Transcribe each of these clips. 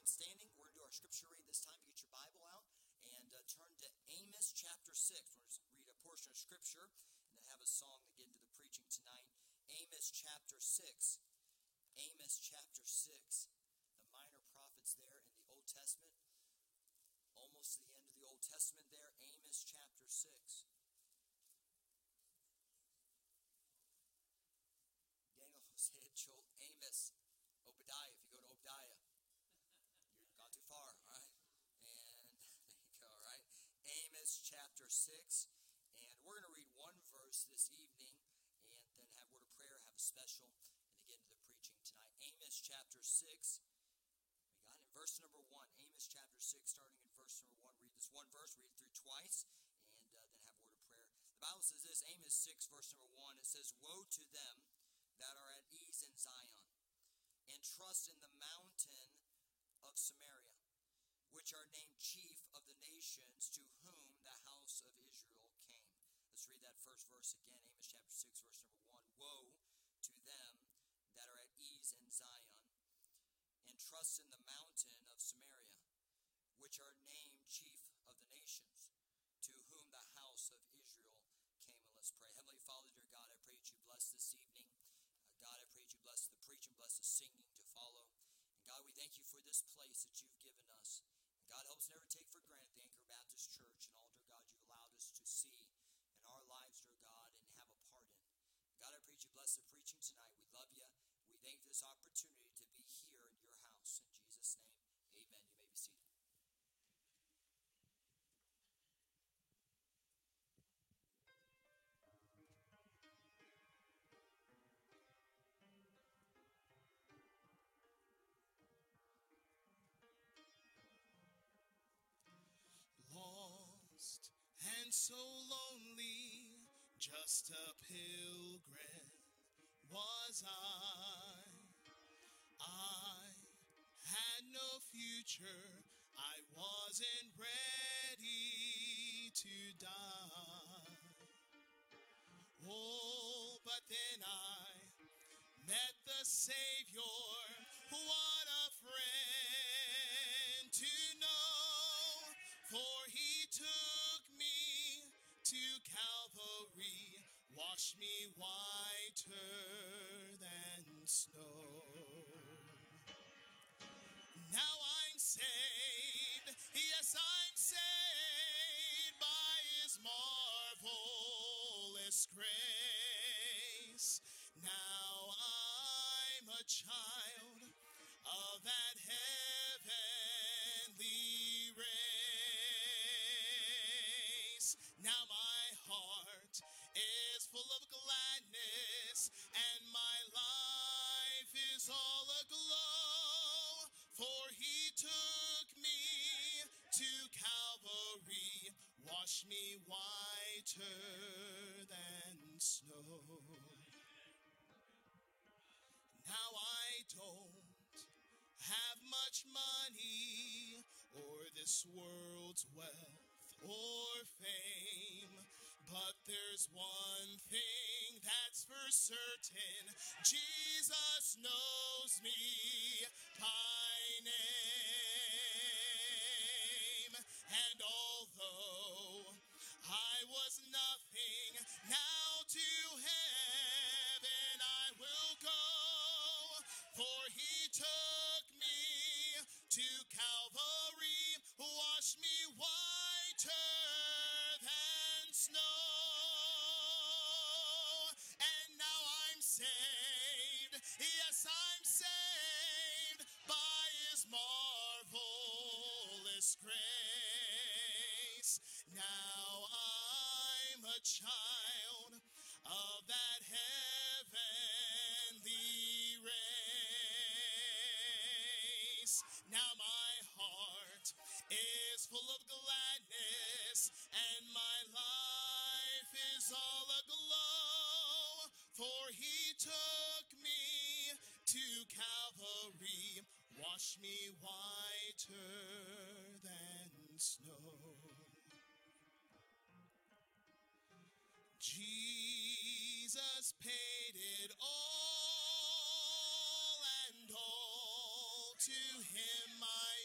remain standing. We're going to do our scripture read this time. Get your Bible out and turn to Amos chapter 6. We're going to read a portion of scripture and then have a song to get into the preaching tonight. Amos chapter 6. Amos chapter 6. The minor prophets there in the Old Testament. Almost to the end of the Old Testament there. Amos chapter 6. Daniel said, Joel, Amos, Obadiah. If you go to Obadiah, you've gone too far, all right? And there you go, all right? Amos chapter 6. And we're going to read one verse this evening and then have a word of prayer, have a special, and to get into the preaching tonight. Amos chapter 6. We got in verse number 1. Amos chapter 6, starting in verse number 1. Read this one verse, read it through twice, and then have a word of prayer. The Bible says this, Amos 6, verse number 1. It says, Woe to them that are at ease in Zion, and trust in the mountain of Samaria, which are named chief of the nations, to whom the house of Israel came. Let's read that first verse again, Amos chapter 6, verse number 1. Woe to them that are at ease in Zion, and trust in the mountain of Samaria, which are named chief of the nations, to whom the house of Israel came. And let's pray. Heavenly Father, dear God, I pray that you bless this evening. God, I pray that you bless the preaching, bless the singing to follow. And God, we thank you for this place that you've given us. And God, help us never take for granted the Anchor Baptist Church and all, dear God, you've allowed us to see in our lives, dear God, and have a part in. God, I pray that you bless the preaching tonight. We love you. We thank you for this opportunity to be here in your house. In Jesus' name, amen. You may be seated. Lost and so lonely, just a pilgrim was I. I had no future, I wasn't ready to die. Oh, but then I met the Savior, what a friend to know. For he took me to Calvary, washed me whiter than snow. Now I'm saved, yes, I'm saved by his marvelous grace. Now I'm a child of that heavenly race. Now my heart is full of gladness, and my life is all aglow, for he took me to Calvary, washed me whiter than snow. Now I don't have much money or this world's wealth or fame, but there's one thing that's for certain: Jesus knows me by name. And although I was nothing, now to heaven I will go, for he took me to Calvary, washed me whiter than snow. And now I'm saved, yes, I'm saved by his marvelous grace. Now I'm a child of that heavenly race. Now my heart is full of gladness, and my life is all aglow, for he took me to Calvary, washed me whiter than snow. Jesus paid it all, and all to him I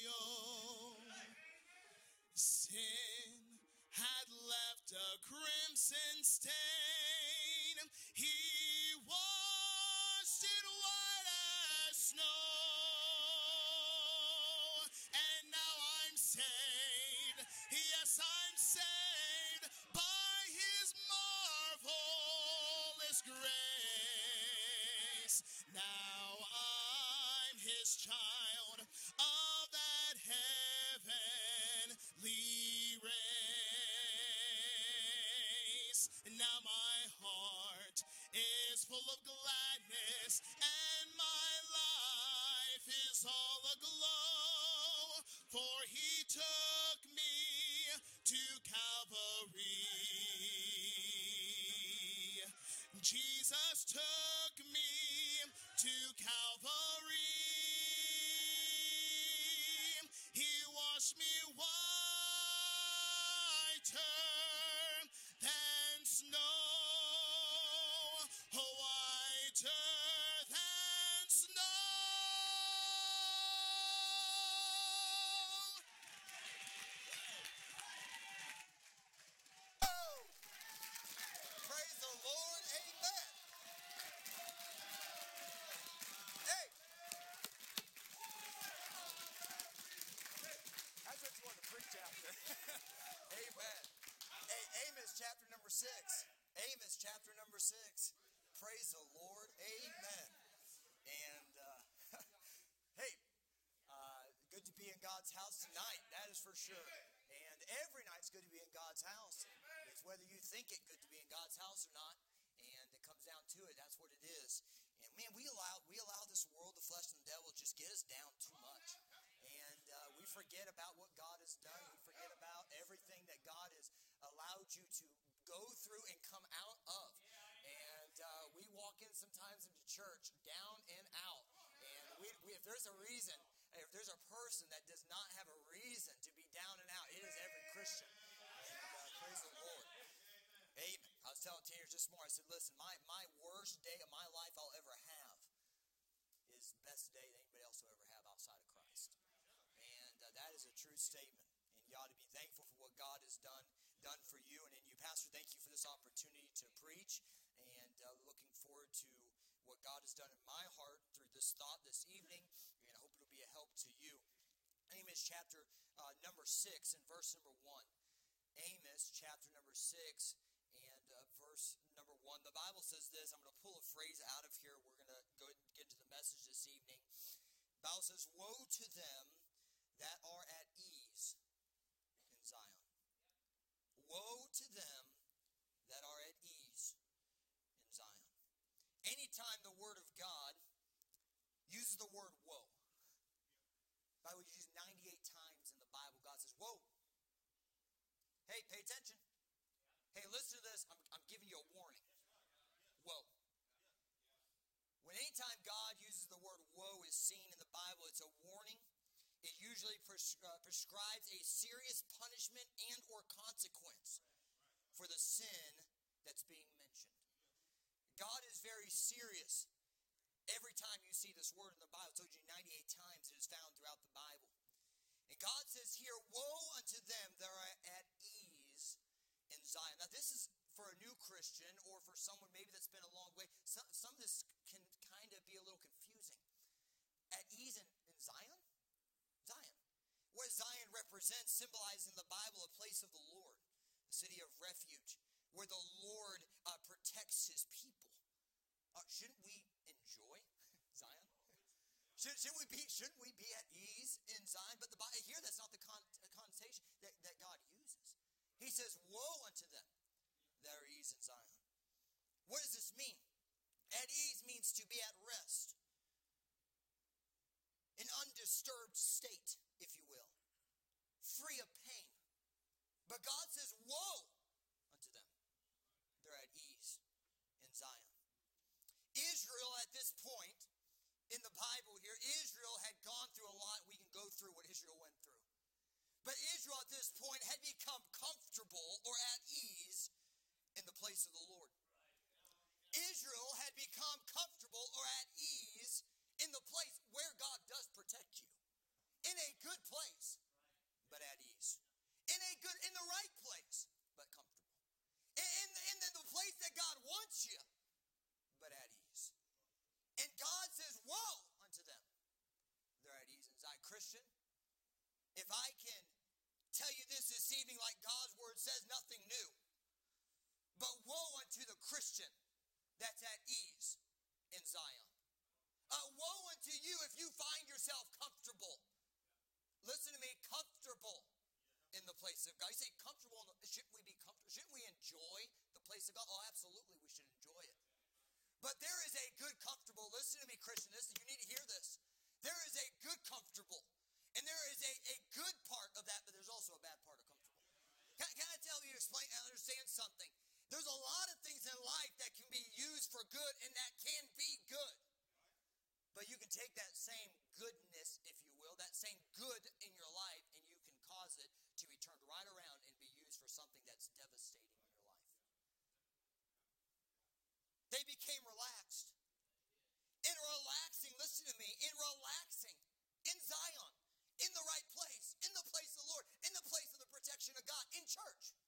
precious child of that heavenly race. Now my heart is full of gladness, and my life is all aglow, for he took me to Calvary. Jesus took me to Calvary. He washed me whiter than snow, whiter than snow. Praise the Lord. Amen. Hey. That's what you want to preach after. Amen. Hey, Amos chapter number 6. Amos chapter number 6. Praise the Lord. Amen. And, hey, good to be in God's house tonight. That is for sure. And every night's good to be in God's house. It's whether you think it good to be in God's house or not. And it comes down to it. That's what it is. And man, we allow this world, the flesh, and the devil just get us down too much. And we forget about what God has done. We forget about everything that God has allowed you to go through and come out of. And we walk in sometimes into church down and out. And if there's a reason, if there's a person that does not have a reason to be down and out, it is every Christian. And praise the Lord. Amen. I was telling teenagers this morning, I said, listen, my worst day of my life I'll ever have is the best day that anybody else will ever have outside of Christ. And that is a true statement. And you ought to be thankful for what God has done for you and in you. Pastor, thank you for this opportunity to preach. And looking forward to what God has done in my heart through this thought this evening. And I hope it'll be a help to you. Amos chapter number 6 and verse number 1. Amos chapter number 6 and verse number 1. The Bible says this. I'm going to pull a phrase out of here. We're going to go get into the message this evening. The Bible says, woe to them that are at ease in Zion. Woe to them that are at ease in Zion. Anytime the Word of God uses the word woe, the Bible uses 98 times in the Bible, God says, woe. Hey, pay attention. Hey, listen to this. I'm giving you a warning. Woe. When anytime God uses the word woe is seen in the Bible, it's a warning. It usually prescribes a serious punishment and or consequence for the sin that's being mentioned. God is very serious. Every time you see this word in the Bible, I told you 98 times it is found throughout the Bible. And God says here, woe unto them that are at ease in Zion. Now this is for a new Christian or for someone maybe that's been a long way. Some of this can kind of be a little confusing. At ease in Zion? Zion. What Zion represents, symbolizing in the Bible a place of the Lord, a city of refuge, where the Lord protects his people. Shouldn't we enjoy Zion? Shouldn't we be at ease in Zion? But here that's not the connotation that God uses. He says, woe unto them that are at ease in Zion. What does this mean? At ease means to be at rest. An undisturbed state, if you will. Free of pain. But God says, woe unto them. They're at ease in Zion. Israel at this point in the Bible here, Israel had gone through a lot. We can go through what Israel went through. But Israel at this point had become comfortable or at ease in the place of the Lord. Israel had become comfortable or at ease in the place where God does protect you. In a good place, but at ease. In the right place, but comfortable. In the place that God wants you, but at ease. And God says, woe unto them. They're at ease in Zion. Christian, if I can tell you this evening like God's word says, nothing new. But woe unto the Christian that's at ease in Zion. Woe unto you if you find yourself yourself comfortable. Listen to me, comfortable in the place of God. You say comfortable, shouldn't we be comfortable? Shouldn't we enjoy the place of God? Oh, absolutely, we should enjoy it. But there is a good comfortable, listen to me, Christian, you need to hear this. There is a good comfortable, and there is a good part of that, but there's also a bad part of comfortable. Can I tell you, explain, understand something? There's a lot of things in life that can be used for good, and that can be good. But you can take that same goodness, if you will, that same good in your life, and you can cause it to be turned right around and be used for something that's devastating in your life. They became relaxed. In relaxing, listen to me, in relaxing, in Zion, in the right place, in the place of the Lord, in the place of the protection of God, in church,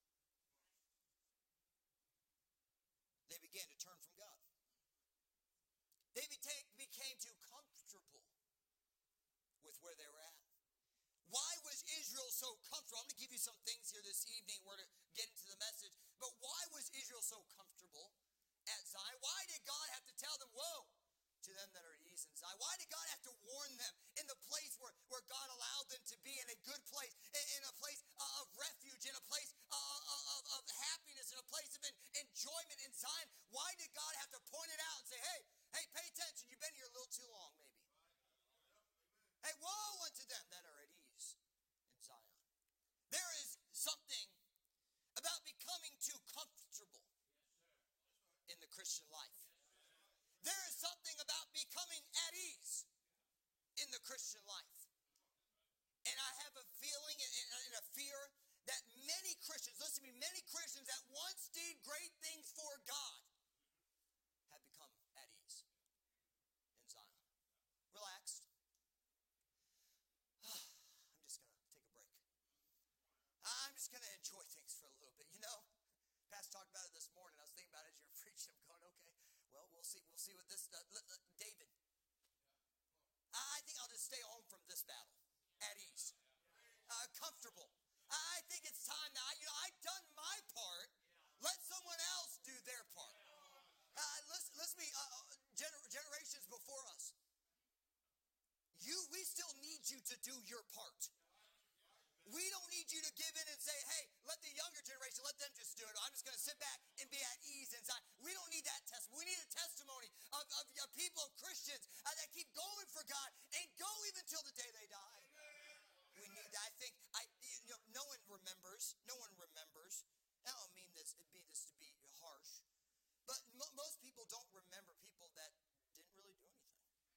they began to turn from God. They became too comfortable with where they were at. Why was Israel so comfortable? I'm going to give you some things here this evening. We're to get into the message. But why was Israel so comfortable at Zion? Why did God have to tell them, woe to them that are at ease in Zion? Why did God have to warn them in the place where God allowed them to be, in a good place, in a place of refuge, in a place of happiness, in a place of enjoyment in Zion? Why did God have to point it out and say, hey, pay attention, you've been here a little too long, maybe. Hey, woe unto them that are at ease in Zion. There is something about becoming too comfortable in the Christian life. There is something about becoming at ease in the Christian life. And I have a feeling and a fear that many Christians, listen to me, many Christians that once did great things for God have become at ease in Zion. Relaxed. I'm just going to take a break. I'm just going to enjoy things for a little bit. You know, Pastor talked about it this morning. I was thinking about it as you were preaching. I'm going, okay, well, we'll see what this, David. I think I'll just stay home from this battle at ease, comfortable. I think it's time now. I've done my part. Let someone else do their part. Listen to me, generations before us. We still need you to do your part. We don't need you to give in and say, hey, let the younger generation, let them just do it. I'm just going to sit back and be at ease inside. We don't need that testimony. We need a testimony of people, of Christians that keep going for God and go even till the day they die. We need that. I think, no one remembers. I don't mean this to be harsh. But most people don't remember people that didn't really do anything.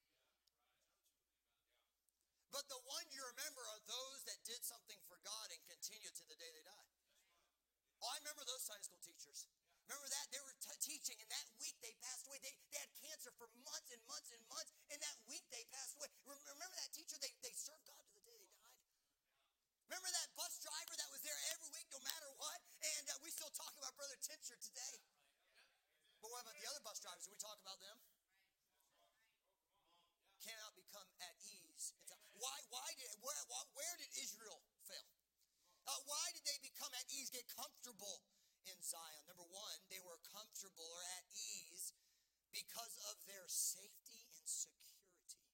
But the one you remember are those that did something for God and continue to the day they die. Oh, I remember those Sunday school teachers. Remember that? They were teaching, and that week they passed away. They had cancer for months and months and months, and that week they passed away. Remember that teacher? They served God to the day they died. Remember that bus driver that was there every week no matter what? And we still talk about Brother Tincher today. But what about the other bus drivers? Do we talk about them? Cannot become at ease. Where did Israel fail? Why did they become at ease, get comfortable in Zion? Number one, they were comfortable or at ease because of their safety and security.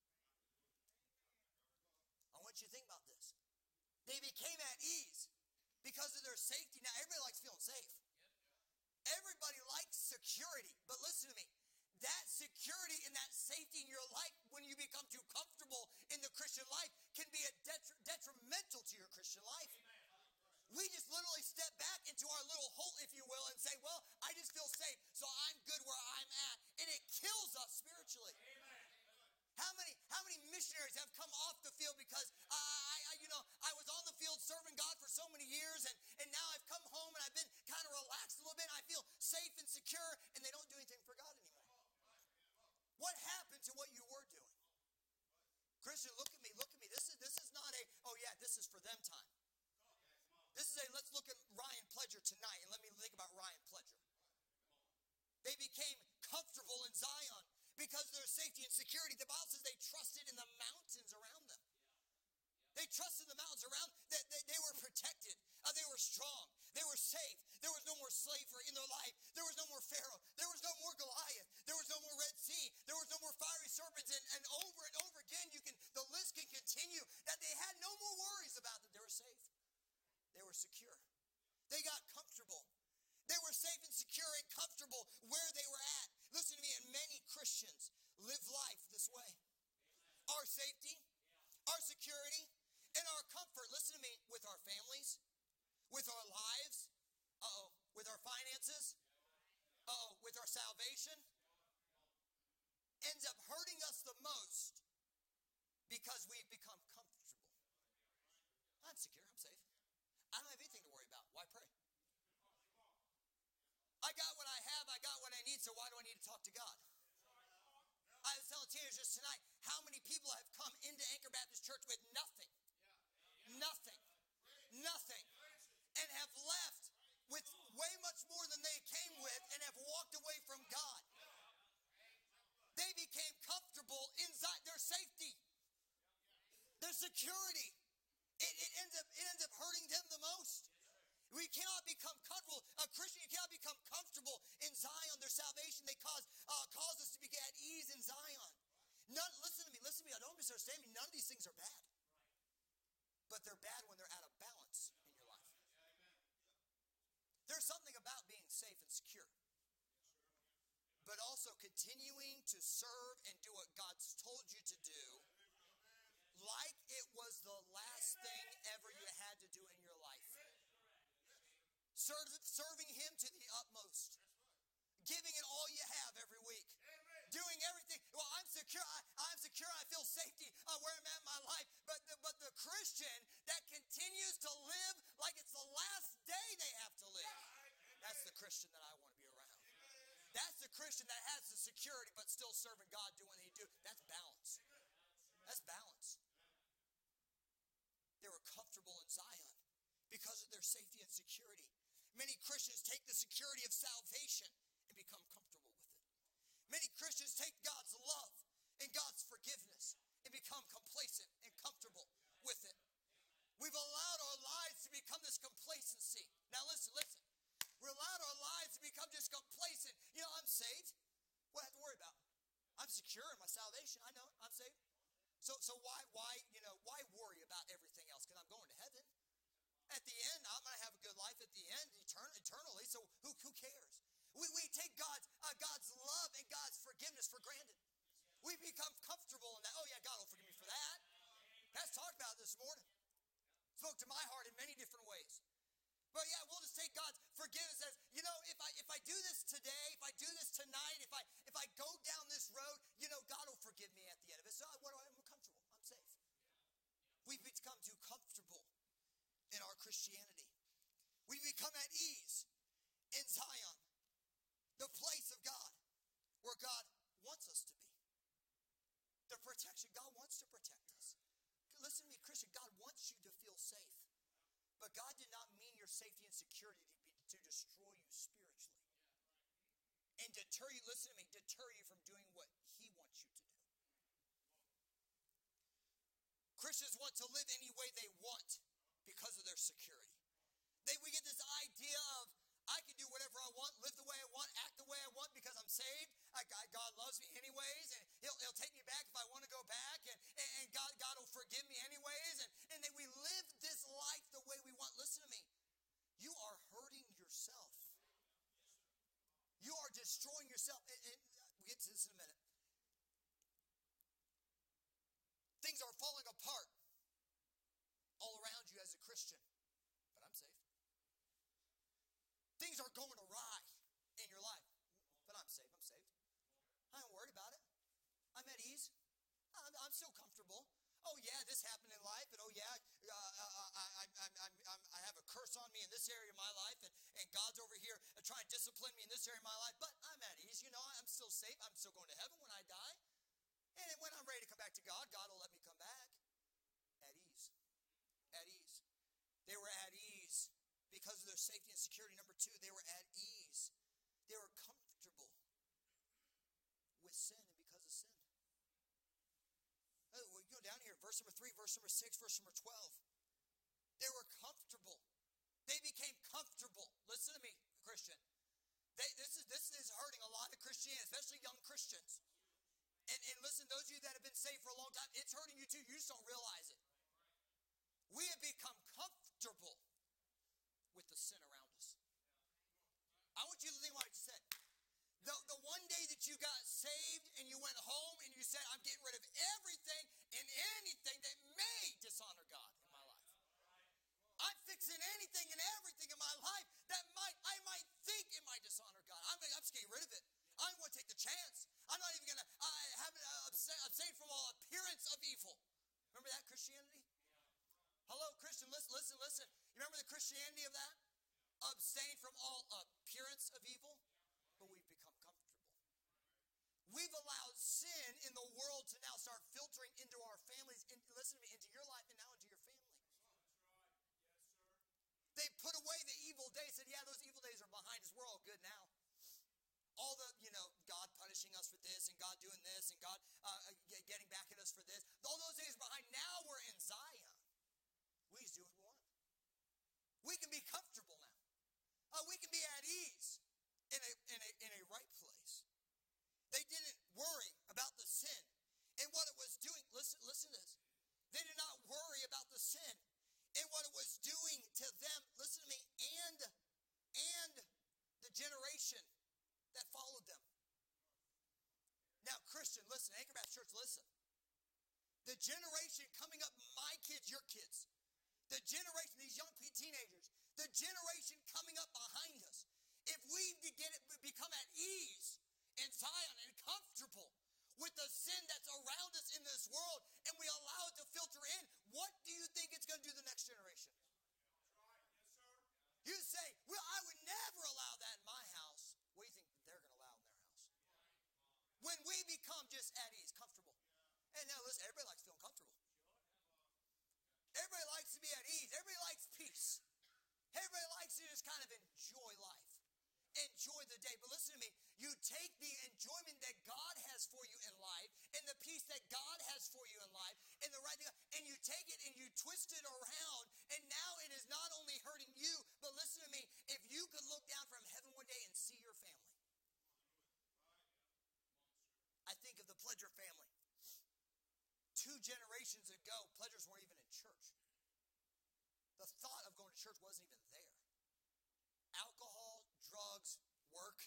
I want you to think about this. They became at ease because of their safety. Now, everybody likes feeling safe. Everybody likes security. But listen to me. That security and that safety in your life, when you become too comfortable in the Christian life, can be detrimental to your Christian life. We just literally step back into our little hole, if you will, and say, well, I just feel safe, so I'm good where I'm at. And it kills us spiritually. How many missionaries have come off the field because I was on the field serving God for so many years, and now I've come home and I've been kind of relaxed a little bit. And I feel safe and secure, and they don't do anything for God anymore. What happened to what you were doing? Christian, look at me. This is not this is for them time. This is let's look at Ryan Pledger tonight, and let me think about Ryan Pledger. They became comfortable in Zion because of their safety and security. The Bible says they trusted in the mountains around them. They trusted the mountains around. They were protected. They were strong. They were safe. There was no more slavery in their life. There was no more Pharaoh. There was no more Goliath. There was no more Red Sea. There was no more fiery serpents. And over again, the list can this way. Our safety, our security, and our comfort, listen to me, with our families, with our lives, with our finances, with our salvation, ends up hurting us the most because we've become comfortable. I'm secure, I'm safe. I don't have anything to worry about. Why pray? I got what I have, I got what I need, so why do I need to talk to God? I was telling teenagers just tonight, how many people have come into Anchor Baptist Church with nothing, and have left with way much more than they came with and have walked away from God. They became comfortable inside their safety, their security. It ends up hurting them the most. We cannot become comfortable. A Christian, you cannot become comfortable in Zion. Their salvation, they cause us to be at ease in Zion. Listen to me. I don't misunderstand me. None of these things are bad. But they're bad when they're out of balance in your life. There's something about being safe and secure. But also continuing to serve and do what God's told you to do, like it was the last thing ever you had to do in your life. Serving Him to the utmost. Giving it all you have every week. Doing everything. Well, I'm secure. I feel safety where I'm at in my life. But the Christian that continues to live like it's the last day they have to live, that's the Christian that I want to be around. That's the Christian that has the security but still serving God, doing what He do. That's balance. That's balance. They were comfortable in Zion because of their safety and security. Many Christians take the security of salvation and become comfortable with it. Many Christians take God's love and God's forgiveness and become complacent and comfortable with it. We've allowed our lives to become this complacency. Now listen. We've allowed our lives to become just complacent. You know, I'm saved. What do I have to worry about? I'm secure in my salvation. I know I'm saved. So why worry about everything else? Because I'm going to heaven. At the end, I'm going to have a good life at the end, eternally. So who cares? We take God's love and God's forgiveness for granted. We become comfortable in that. Oh yeah, God will forgive me for that. That's talked about this morning. Spoke to my heart in many different ways. But yeah, we'll just take God's forgiveness as, you know, if I do this today, if I do this tonight, if I go down this road, you know, God will forgive me at the end of it. So I'm comfortable. I'm safe. We've become too comfortable in our Christianity. We become at ease in Zion, the place of God, where God wants us to be. The protection, God wants to protect us. Listen to me, Christian, God wants you to feel safe. But God did not mean your safety and security to destroy you spiritually. And deter you, listen to me, deter you from doing what He wants you to do. Christians want to live any way they want because of their security. We get this idea of, I can do whatever I want, live the way I want, act the way I want because I'm saved. God loves me anyways, and He'll take me back if I want to go back, and God will forgive me anyways, and then we live this life the way we want. Listen to me. You are hurting yourself. You are destroying yourself. And we'll get to this in a minute. Things are falling apart all around you as a Christian, but I'm safe. Things are going awry in your life, but I'm safe. I ain't worried about it. I'm at ease. I'm still comfortable. Oh yeah, this happened in life, and oh yeah, I have a curse on me in this area of my life, and God's over here trying to discipline me in this area of my life, but I'm at ease. You know, I'm still safe. I'm still going to heaven when I die. And when I'm ready to come back to God, God will let me come back. At ease. At ease. They were at ease because of their safety and security. Number two, they were at ease. They were comfortable with sin and because of sin. We go down here, verse number 3, verse number 6, verse number 12. They were comfortable. They became comfortable. Listen to me, Christian. This is hurting a lot of Christianity, especially young Christians. And listen, those of you that have been saved for a long time, it's hurting you too. You just don't realize it. We have become comfortable with the sin around us. I want you to think what I just said. The one day that you got saved and you went home and you said, I'm getting Remember the Christianity of that? Abstain from all appearance of evil, but we've become comfortable. We've allowed sin in the world to now start filtering into our families, listen to me, into your life and now into your family. They put away the evil days, said, yeah, those evil days are behind us. We're all good now. All the, God punishing us for this and God doing this and God getting back at us for this. All those days are behind. Now we're in Zion. We just do what we want. We can be comfortable now. We can be at ease in a right place. They didn't worry about the sin and what it was doing. Listen to this. They did not worry about the sin and what it was doing to them. Listen to me. And the generation that followed them. Now, Christian, listen. Anchor Baptist Church, listen. The generation coming up, my kids, your kids. The generation, these young teenagers. The generation coming up behind us. If we become at ease in Zion and comfortable with the sin that's around us in this world and we allow it to filter in, what do you think it's going to do to the next generation? You say, well, I would never allow that in my house. What do you think they're going to allow in their house? When we become just at ease, comfortable. And now listen, everybody likes feeling comfortable. Everybody likes to be at ease. Everybody likes peace. Everybody likes to just kind of enjoy life. Enjoy the day. But listen to me. You take the enjoyment that God has for you in life and the peace that God has for you in life and the right thing, and you take it and you twist it around, and now it is not only hurting you, but listen to me. If you could look down from heaven one day and see your family. I think of the Pledger family. 2 generations ago, Pledgers weren't even in church. The thought of going to church wasn't even there. Alcohol, drugs, work.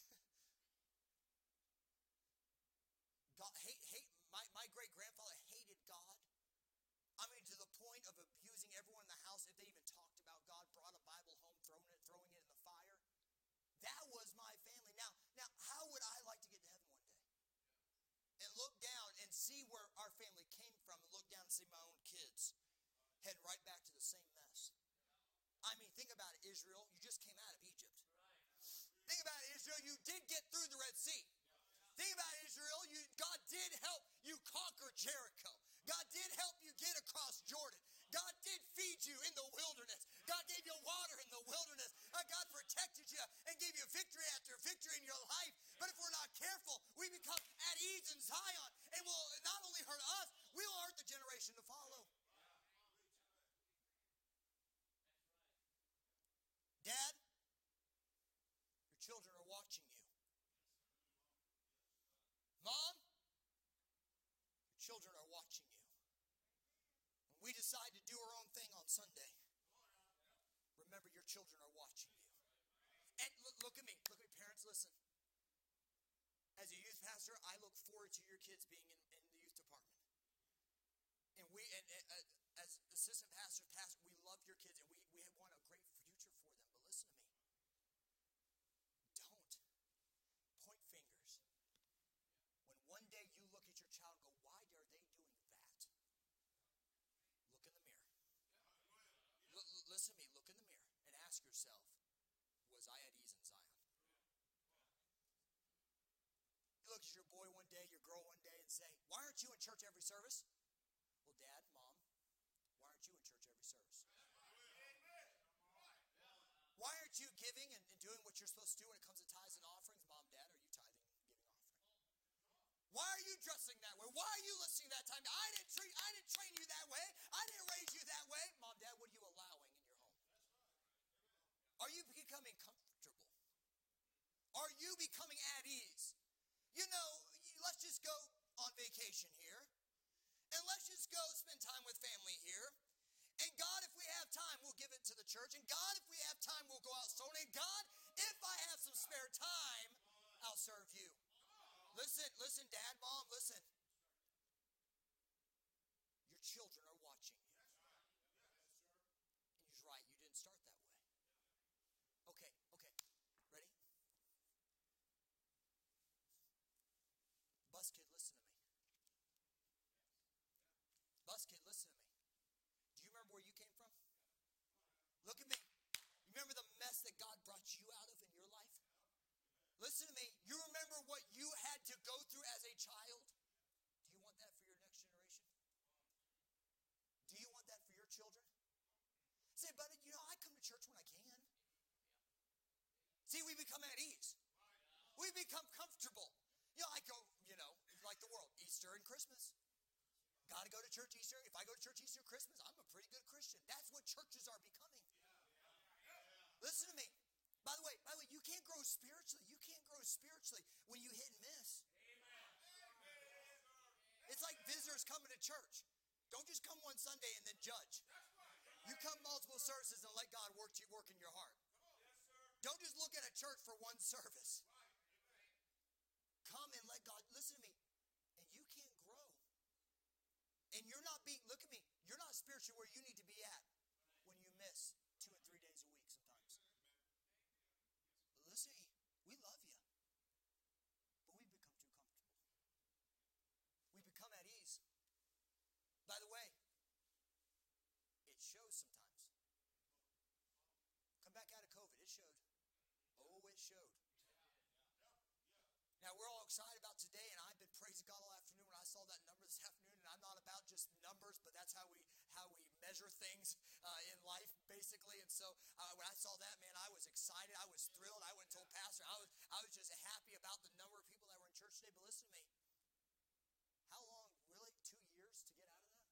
God, my great-grandfather hated God. I mean, to the point of abusing everyone in the house. If they even talked about God, brought a Bible home, throwing it in the fire. That was my family. Now, how would I like to get to heaven one day? And look down and see where our family came from, and look down and see my own kids heading right back to the same mess. I mean, think about it, Israel. You just came out of Egypt. Think about it, Israel. You did get through the Red Sea. Think about it, Israel. God did help you conquer Jericho. God did help you get across Jordan. God did feed you in the wilderness. God gave you water in the wilderness. God protected you and gave you victory after victory in your life. But if we're not careful, we become at ease in Zion. And will not only hurt us, we will hurt the generation to follow. Dad, your children are watching you. Mom, your children are watching you. When we decide to do our own thing on Sunday, remember your children are watching you. And look at me, parents, listen. As a youth pastor, I look forward to your kids being in the youth department. And as assistant pastors, we love your kids and we want a great future for them. But listen to me. Don't point fingers. When one day you look at your child and go, why are they doing that? Look in the mirror. Listen to me. Look in the mirror and ask yourself, was I at ease in Zion? You look at your boy one day, your girl one day, and say, why aren't you in church every service? Well, Dad, Mom, why aren't you in church every service? Why aren't you giving and doing what you're supposed to do when it comes to tithes and offerings? Mom, Dad, are you tithing and giving offering? Why are you dressing that way? Why are you listening that time? I didn't train you that way. I didn't raise you that way. Mom, Dad, what are you allowing in your home? Are you becoming comfortable? Are you becoming at ease? Let's just go on vacation here. And let's just go spend time with family here. And God, if we have time, we'll give it to the church. And God, if we have time, we'll go out sowing. And God, if I have some spare time, I'll serve you. Listen, Dad, Mom, listen. Your children are watching you. And he's right, you didn't start that way. Okay, ready? Bus kid, listen to me. Bus kid, listen to me. Do you remember where you came from? Look at me. Remember the mess that God brought you out of in your life? Listen to me. You remember what you had to go through as a child? Do you want that for your next generation? Do you want that for your children? Say, but I come to church when I can. See, we become at ease. We become comfortable. I go, like the world, Easter and Christmas. Got to go to church Easter. If I go to church Easter, Christmas, I'm a pretty good Christian. That's what churches are becoming. Listen to me. By the way, you can't grow spiritually. You can't grow spiritually when you hit and miss. It's like visitors coming to church. Don't just come one Sunday and then judge. You come multiple services and let God work in your heart. Don't just look at a church for one service. Come and let God, listen to me, and you can't grow. And you're not look at me, you're not spiritually where you need to be at when you miss 2 and 3 days a week sometimes. Listen, we love you, but we've become too comfortable. We become at ease. By the way, it shows sometimes. Come back out of COVID, it showed. Oh, it showed. Now, we're all excited about today, and I've been praising God all afternoon when I saw that number this afternoon, and I'm not about just numbers, but that's how we measure things in life, basically. And so when I saw that, man, I was excited. I was thrilled. I went and told Pastor. I was just happy about the number of people that were in church today. But listen to me. How long? Really? 2 years to get out of that?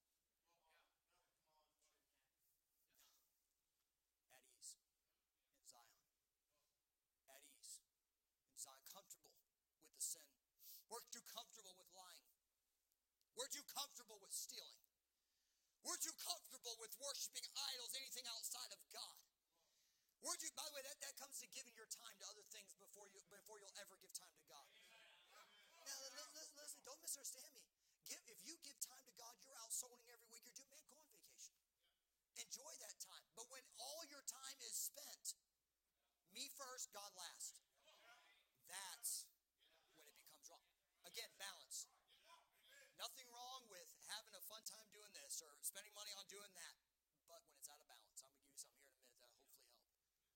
At ease in Zion. At ease in Zion. Comfortable with the sin. We're too comfortable with lying. We're too comfortable with stealing. We're too comfortable with worshiping idols, anything outside of God. By the way, that comes to giving your time to other things before you'll ever give time to God. Now, listen, don't misunderstand me. If you give time to God, you're out sowing every week. You're doing, man, go on vacation. Enjoy that time. But when all your time is spent, me first, God last, that's when it becomes wrong. Again, balance. Nothing wrong with having a fun time doing this or spending money on doing that. But when it's out of balance, I'm going to give you something here in a minute that'll hopefully help.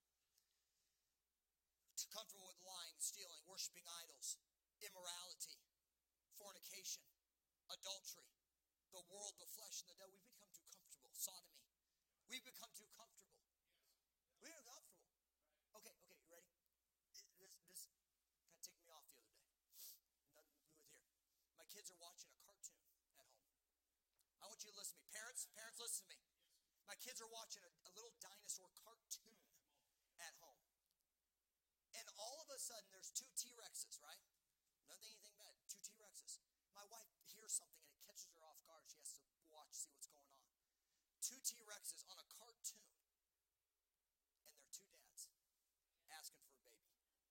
Too comfortable with lying, stealing, worshiping idols, immorality, fornication, adultery, the world, the flesh, and the devil. We've become too comfortable. Sodomy. We've become too comfortable. We're comfortable. Okay, you ready? This kind of ticked me off the other day. Nothing to do with here. My kids are watching a cartoon at home. I want you to listen to me. Parents, listen to me. My kids are watching a little dinosaur cartoon at home. And all of a sudden, there's 2 T-Rexes, right? Nothing, anything bad. 2 T-Rexes. My wife hears something and it catches her off guard. She has to watch, see what's going on. 2 T-Rexes on a cartoon. And they're 2 dads asking for a baby.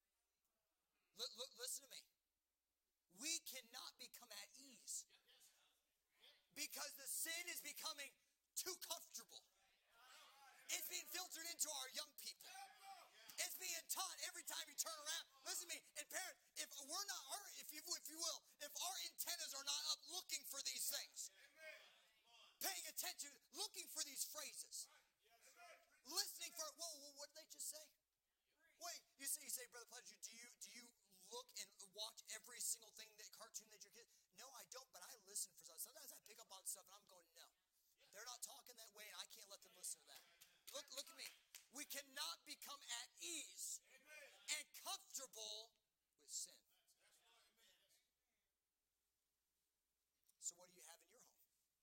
Listen to me. We cannot become at ease because the sin is becoming too comfortable. It's being filtered into our young people. It's being taught every time you turn around. Listen to me. And parents, if we're not, if you will, if our antennas are not up looking for these things, paying attention, looking for these phrases, listening for, whoa, what did they just say? Wait, you say, Brother Pleasure, do you look and watch every single thing, that cartoon that your kids? No, I don't, but I listen for something. Sometimes I pick up on stuff and I'm going, no. They're not talking that way and I can't let them listen to that. Look at me. We cannot become at ease and comfortable with sin. So what do you have in your home?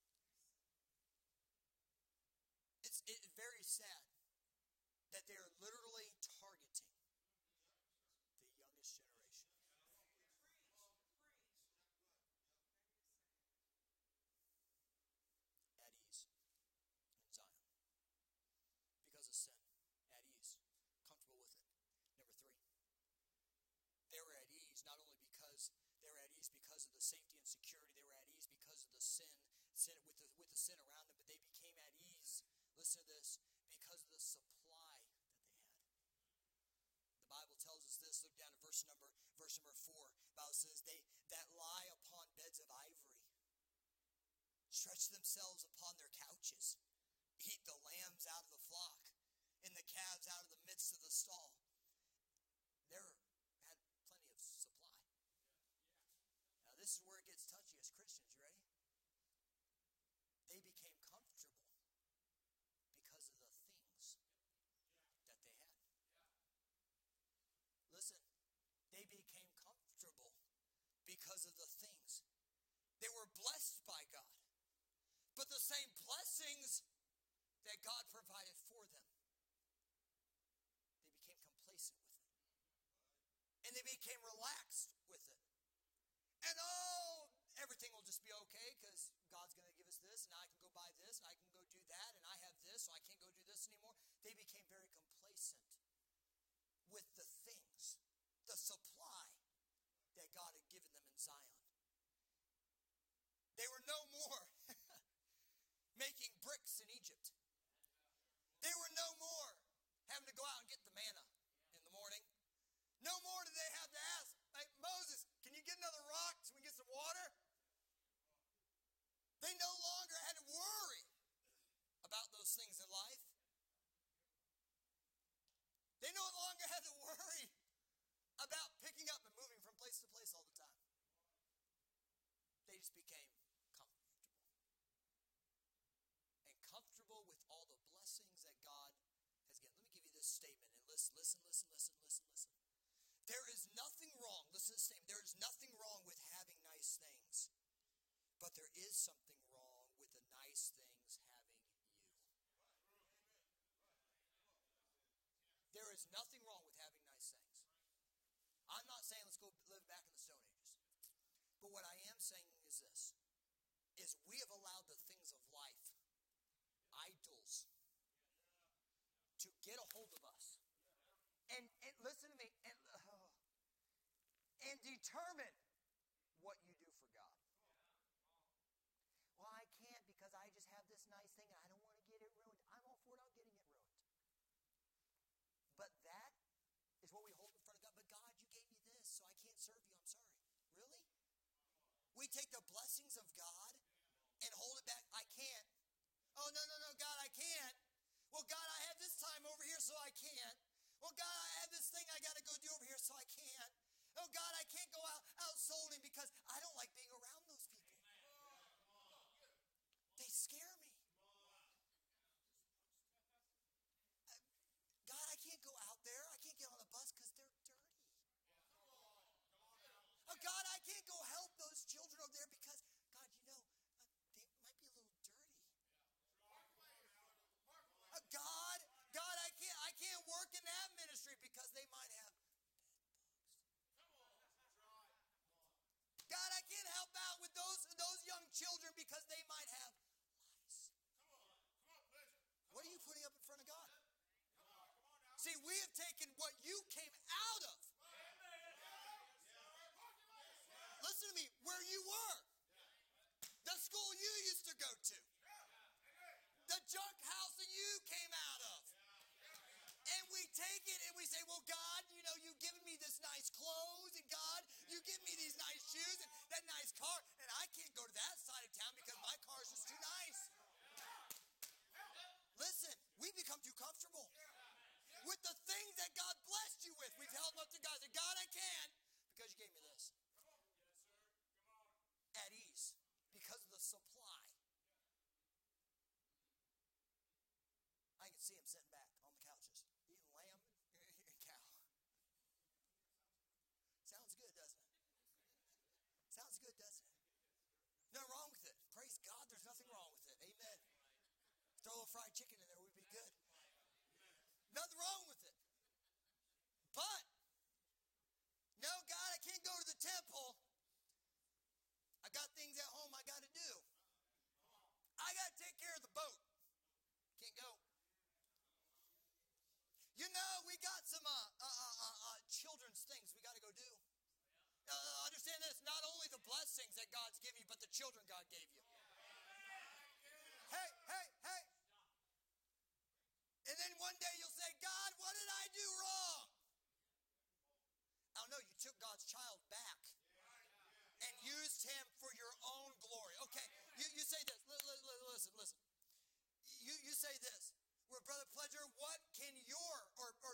It's very sad that they are literally targeting the youngest generation. At ease in Zion. Because of sin. At ease. Comfortable with it. Number 3. They were at ease not only because they were at ease because of the safety and security. They were at ease because of the sin with the sin around them. But they became at ease, listen to this, because of the supply that they had. The Bible tells us this. Look down at verse number 4. The Bible says, they that lie upon beds of ivory stretch themselves upon their couches, eat the lambs out of the flock, in the calves out of the midst of the stall. There had plenty of supply. Now this is where it gets touchy as Christians. You ready? They became comfortable because of the things that they had. Listen, they became comfortable because of the things. They were blessed by God. But the same blessings that God provided for them, they became complacent with it. And they became relaxed with it. And everything will just be okay because God's going to give us this, and I can go buy this, and I can go do that, and I have this, so I can't go do this anymore. They became very complacent with the things, the supply that God had given them in Zion. They were no more making bricks in Egypt. They were no more having to go out and get the manna in the morning. No more did they have to ask, hey, Moses, can you get another rock so we can get some water? They no longer had to worry about those things in life. They no longer had to worry about picking up and moving from place to place all the time. They just became comfortable. And comfortable with all the blessings that God has given. Let me give you this statement, and listen. There is nothing wrong, listen to this statement, there is nothing wrong with having nice things, but there is something wrong with the nice things having you. There is nothing wrong with having nice things. I'm not saying let's go live back in the Stone Ages. But what I am saying is this, is we have allowed the things of life, idols, to get a hold of us. And listen to me, and determine what you do for God. Well, I can't because I just have this nice thing and I don't want to get it ruined. I'm all for not getting it ruined. But that is what we hold in front of God. But God, you gave me this, so I can't serve you. I'm sorry. Really? We take the blessings of God and hold it back. I can't. Oh, no, God, I can't. Well, God, I have this time over here, so I can't. Well, God, I have this thing I got to go do over here, so I can't. Oh, God, I can't go out solding because I don't like being around those people. They scare me. God, I can't go out there. I can't get on the bus because they're dirty. Oh, God, I can't go help those children over there because, God, they might be a little dirty. God, I can't work in that ministry because they might have bed bugs. God, I can't help out with those young children because they might have lice. What are you putting up in front of God? See, we have taken what you came out of. Listen to me, where you were. The school you used to go to. The junk house that you came out of. And we take it and we say, well, God, you've given me this nice clothes, and God, you give me these nice shoes and that nice car, and I can't go to that side of town because my car's just too nice. Listen, we become too comfortable with the things that God blessed you with. We've held up to God and said, God, I can't because you gave me this. At ease because of the supply. I can see him sitting back on the couches, eating lamb and cow. Sounds good, doesn't it? Sounds good, doesn't it? Nothing wrong with it. Praise God, there's nothing wrong with it. Amen. Throw a fried chicken in there, we'd be good. Nothing wrong with it. But, no, God, I can't go to the temple. I got things at home I got to do. I got to take care of the boat. Can't go. We got some children's things we got to go do. Understand this, not only the blessings that God's given you, but the children God gave you. Hey. And then one day you'll say, God, what did I do wrong? Oh no, you took God's child back and used him for your own glory. Okay, you say this. Listen. You say this. Well, Brother Pledger, what can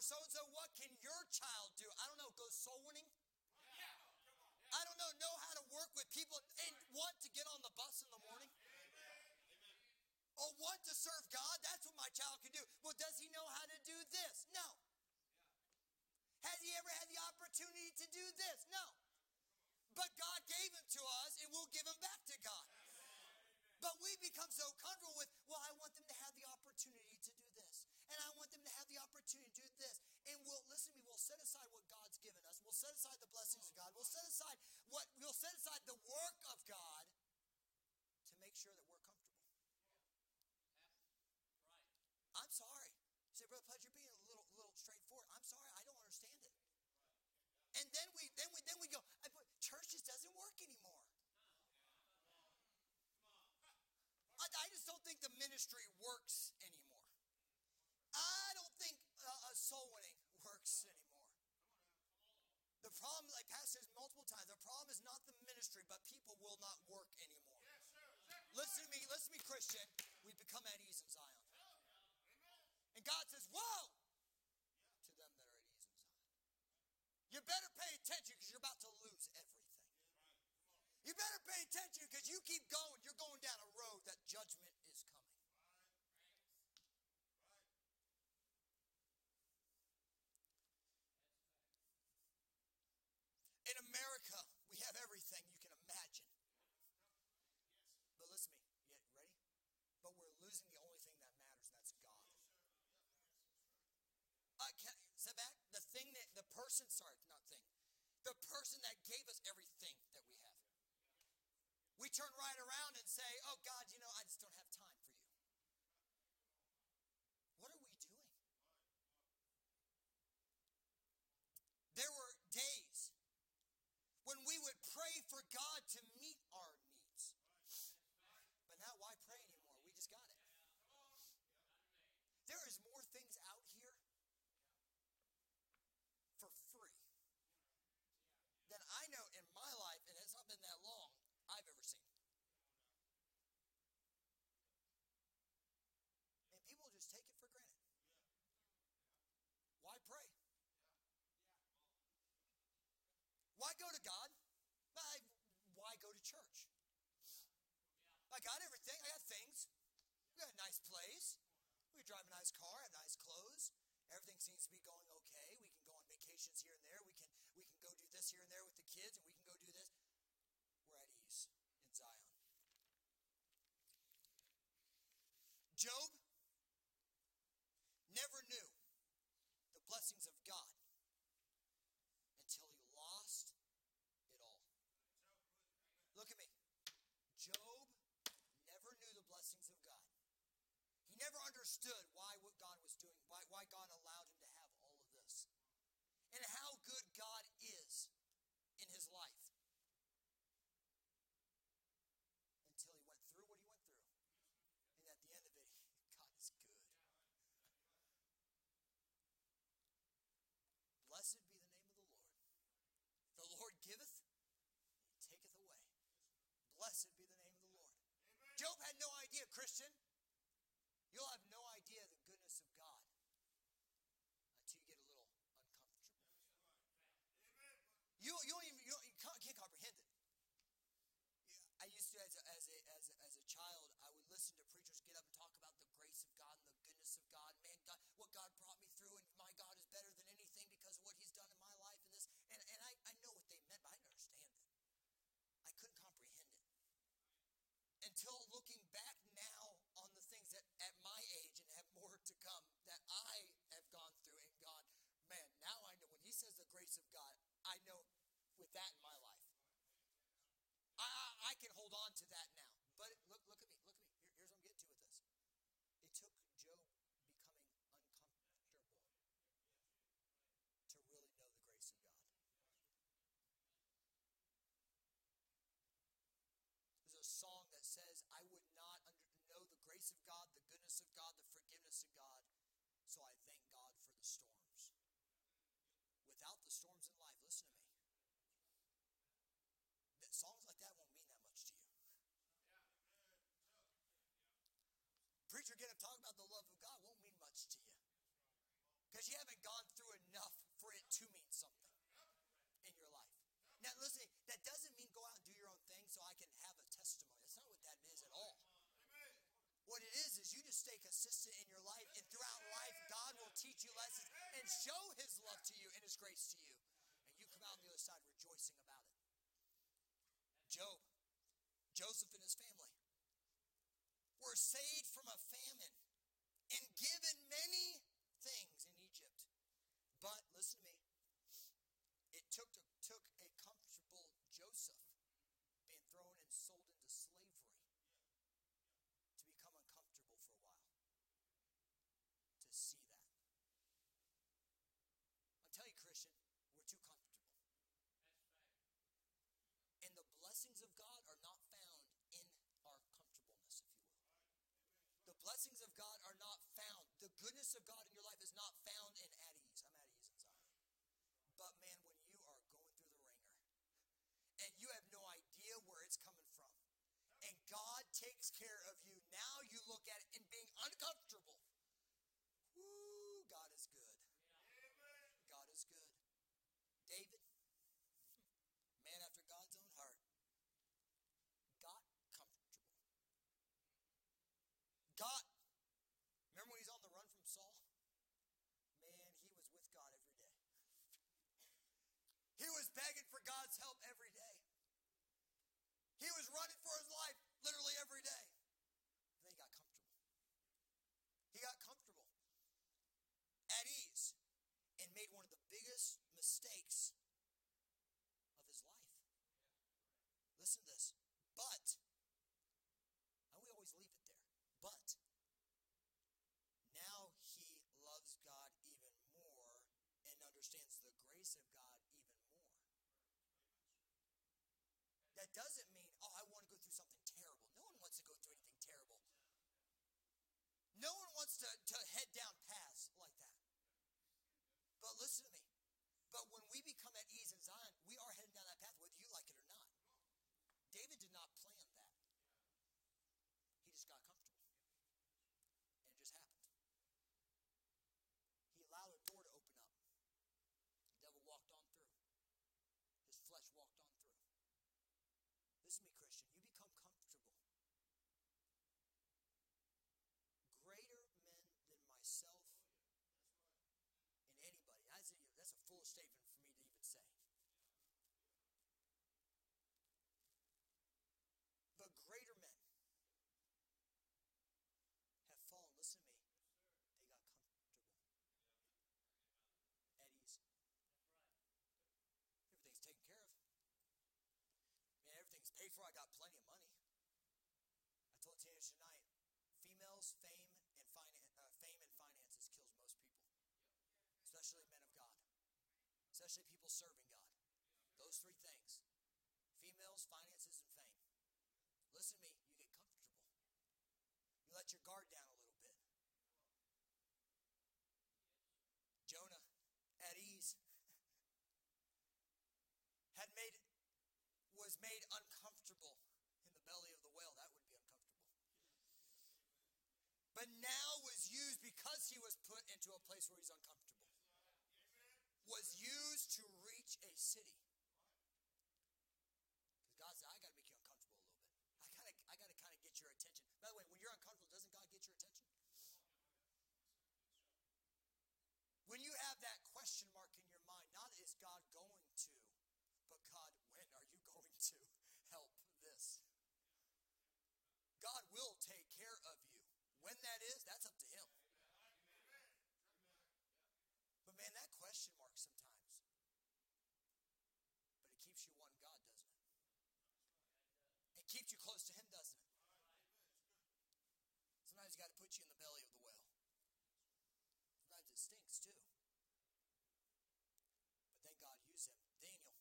so-and-so, what can your child do? I don't know, go soul winning? I don't know how to work with people and want to get on the bus in the morning? Or want to serve God? That's what my child can do. Well, does he know how to do this? No. Has he ever had the opportunity to do this? No. But God gave him to us, and we'll give him back to God. But we become so comfortable with, well, I want them to have the opportunity to do this. And I want them to have the opportunity to do this. And we'll set aside what God's given us. We'll set aside the blessings of God. We'll set aside the work of God to make sure that we're comfortable. I'm sorry. You say, Brother Pudge, you're being a little straightforward. I'm sorry, I don't understand it. And then we go, church just doesn't work anymore. I just don't think the ministry works anymore. I don't think soul winning works anymore. The problem, like Pastor says multiple times, the problem is not the ministry, but people will not work anymore. Listen to me, Christian. We've become at ease in Zion. And God says, whoa, to them that are at ease in Zion. You better pay attention because you're about to lose everything. You better pay attention because you keep going. You're going down a road that judgment is coming. In America, we have everything you can imagine. But listen to me. You ready? But we're losing the only thing that matters, and that's God. Step back. The person that gave us everything that we have. We turn right around and say, oh God, I just don't have time for you. What are we doing? There were days when we would pray for God to meet our needs. But now why pray anymore? We just got it. There is more things out here for free than I know in my life, and it's not been that long, I've ever seen. And people just take it for granted. Why pray? Why go to God? Why go to church? I got everything. I got things. We got a nice place. We drive a nice car, have nice clothes. Everything seems to be going okay. We can go on vacations here and there. We can go do this here and there with the kids, and we can go do this. We're at ease in Zion. Job never knew the blessings of God until he lost it all. Look at me. Job never knew the blessings of God. He never understood what God was doing, why God allowed him to have all of this, and how good God is in his life. Until he went through what he went through. And at the end of it, God is good. Blessed be the name of the Lord. The Lord giveth, he taketh away. Blessed be the name of the Lord. Job had no idea, Christian. You'll have no idea the goodness of God until you get a little uncomfortable. You can't comprehend it. I used to, as a child, I would listen to preachers get up and talk about the grace of God and the goodness of God. Man, God, what God brought me through, and my God is better than anything because of what He's done in my life and this. And I know what they meant, but I didn't understand it. I couldn't comprehend it. Until looking back now on the things that at my age and have more to come that I have gone through and gone, man, now I know when he says the grace of God, I know with that in my life. I can hold on to that now. But look at me. Here's what I'm getting to with this. It took Job becoming uncomfortable to really know the grace of God. There's a song that says, I would not know the grace of God, the goodness of God, the forgiveness of God, so I thank God for the storms. Without the storms in life, listen to me. Songs like that won't mean that much to you. Preacher, get up talking about the love of God won't mean much to you. Because you haven't gone through enough for it to mean something in your life. Now, listen, that doesn't mean go out and do your own thing so I can have a testimony. That's not what that is at all. What it is you just stay consistent in your life, and throughout life, God will teach you lessons and show His love to you and His grace to you. And you come out on the other side rejoicing about it. Joseph and his family were saved from a famine and given many things in Egypt. But, listen to me, it took a comfortable Joseph being thrown and sold into slavery to become uncomfortable for a while, to see that. I'll tell you, Christian, we're too comfortable. And the blessings of God are not found in our comfortableness, if you will. The blessings of God are not found. The goodness of God in your life is not found in at ease. I'm at ease inside. But man, when you are going through the ringer and you have no idea where it's coming from, and God takes care of you, now you look at it and being uncomfortable. Woo, God is good. God is good. David, man after God's own heart, got comfortable. Remember when he's on the run from Saul? Man, he was with God every day. He was begging for God's help every day. He was running for his life literally every day. Then he got comfortable. He got comfortable, at ease, and made one of the biggest mistakes of his life. Listen to this. But, and we always leave it there, but now he loves God even more and understands the grace of God even more. That doesn't mean, I want to go through something terrible. No one wants to go through anything terrible. No one wants to head down paths like that. But listen to me. But when we become at ease in Zion, we are heading down that path whether you like it or not. David did not plan that. He just got comfortable. And it just happened. He allowed a door to open up. The devil walked on through. His flesh walked on through. Listen to me, Christian. You become comfortable. Greater men than myself and anybody. That's a foolish statement for me to even say. But greater men have fallen. Listen to me. They got comfortable. At ease. Everything's taken care of. Man, everything's paid for. I got plenty of money. I told teenagers tonight, females, fame, and finances kills most people. Especially men of God. Especially people serving God. Those three things. Females, finances, and fame. Listen to me, you get comfortable. You let your guard down a little bit. Jonah, at ease, was made uncomfortable in the belly of the whale. That would be uncomfortable. But now was used because he was put into a place where he's uncomfortable. Was used to reach a city. Because God said, I got to make you uncomfortable a little bit. I got to kind of get your attention. By the way, when you're uncomfortable, doesn't God get your attention? When you have that question mark in your mind, not is God going to, but God, when are you going to help this? God will take care of you. When that is, that's up to Him. But man, that question mark sometimes. But it keeps you wanting God, doesn't it? It keeps you close to Him, doesn't it? Sometimes you got to put you in the belly of the whale. Sometimes it stinks too. But then God used him. Daniel.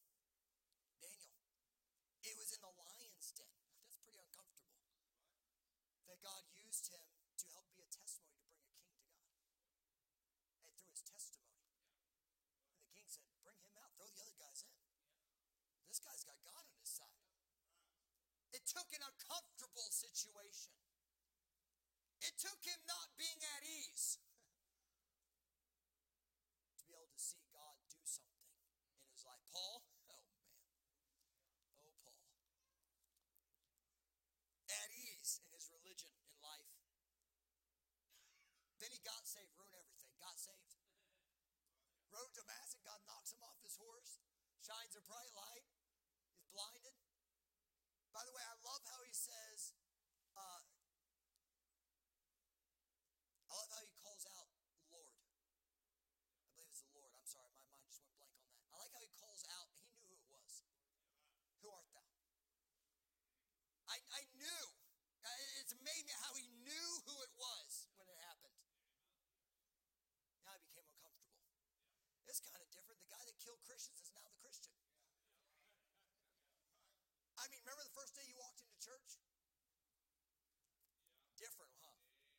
It was in the lion's den. That's pretty uncomfortable. That God used him to help be a testimony to bring a king to God. And through his testimony. And the king said, bring him out. Throw the other guys in. This guy's got God on his side. It took an uncomfortable situation. It took him not being at ease. got saved, ruin everything. Got saved. Road to Damascus, God knocks him off his horse, shines a bright light, he's blinded. By the way, I love how he says, I love how he calls out Lord. I believe it's the Lord. I'm sorry, my mind just went blank on that. I like how he calls out, he knew who it was. Who art thou? I knew. It's amazing how he knew who it was when it happened. Now he became uncomfortable. It's kind of different. The guy that killed Christians is now the Christian. I mean, remember the first day you walked into church? Different, huh?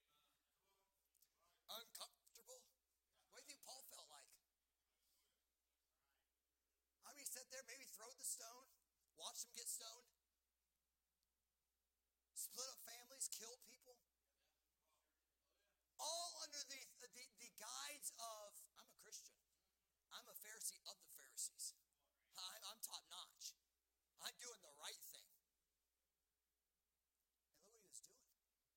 Uncomfortable? What do you think Paul felt like? I mean, he sat there, maybe throwed the stone, watched them get stoned, split up families, killed people. All under the guise of, I'm a Christian. I'm a Pharisee of the Pharisees. I'm top notch. I'm doing the right thing. And look what he was doing.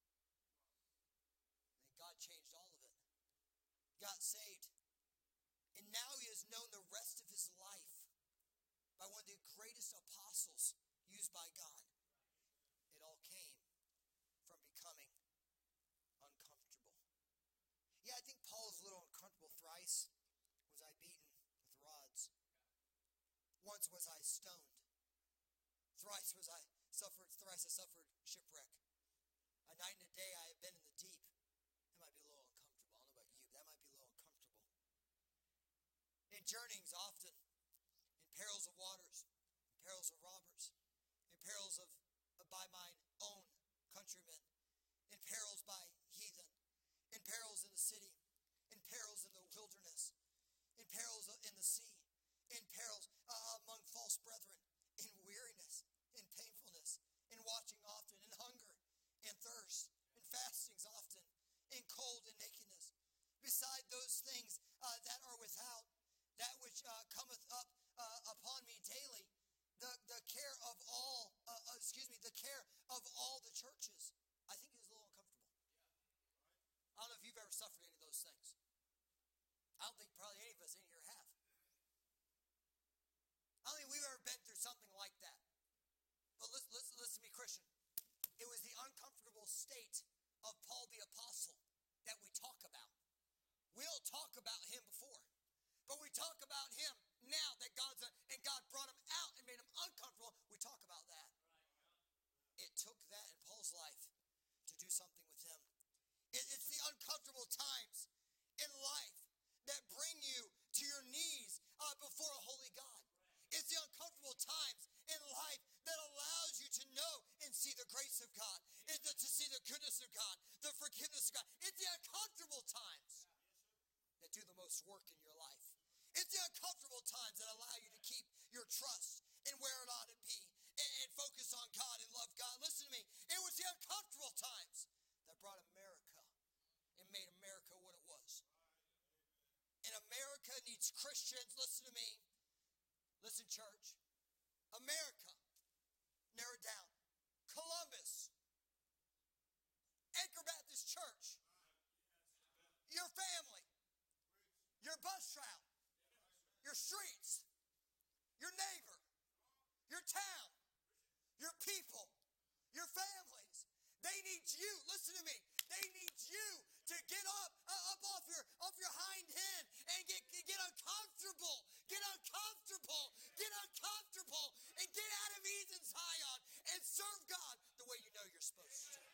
And God changed all of it. Got saved. And now he is known the rest of his life by one of the greatest apostles used by God. It all came from becoming uncomfortable. Yeah, I think Paul was a little uncomfortable. Thrice was I beaten with rods. Once was I stoned. Thrice I suffered shipwreck. A night and a day I have been in the deep. That might be a little uncomfortable. I don't know about you, but that might be a little uncomfortable. In journeyings often, in perils of waters, in perils of robbers, in perils of by mine own countrymen, in perils by heathen, in perils in the city, in perils in the wilderness, in perils in the sea, in perils among false brethren, in weariness, in painfulness, in watching often, in hunger, in thirst, in fastings often, in cold and nakedness. Beside those things that are without, that which cometh up upon me daily, the care of all, the care of all the churches. I think he was a little uncomfortable. I don't know if you've ever suffered any of those things. I don't think probably any of us in here have. I don't think we've ever been through something like that. But listen to me, Christian. It was the uncomfortable state of Paul the Apostle that we talk about. We'll talk about him before. But we talk about him now that God brought him out and made him uncomfortable. We talk about that. It took that in Paul's life to do something with him. It's the uncomfortable times in life that bring you to your knees before a holy God. It's the uncomfortable times in life that allows you to know and see the grace of God, to see the goodness of God, the forgiveness of God. It's the uncomfortable times that do the most work in your life. It's the uncomfortable times that allow you to keep your trust and where it ought to be and focus on God and love God. Listen to me. It was the uncomfortable times that brought America and made America what it was. And America needs Christians. Listen to me. Listen, church. America, narrow it down. Columbus, Anchor Baptist Church, your family, your bus route, your streets, your neighbor, your town, your people, your families. They need you. Listen to me. They need you to get up off your hind end and get uncomfortable. Get uncomfortable. Get uncomfortable and get out of Eden Zion and serve God the way you know you're supposed to.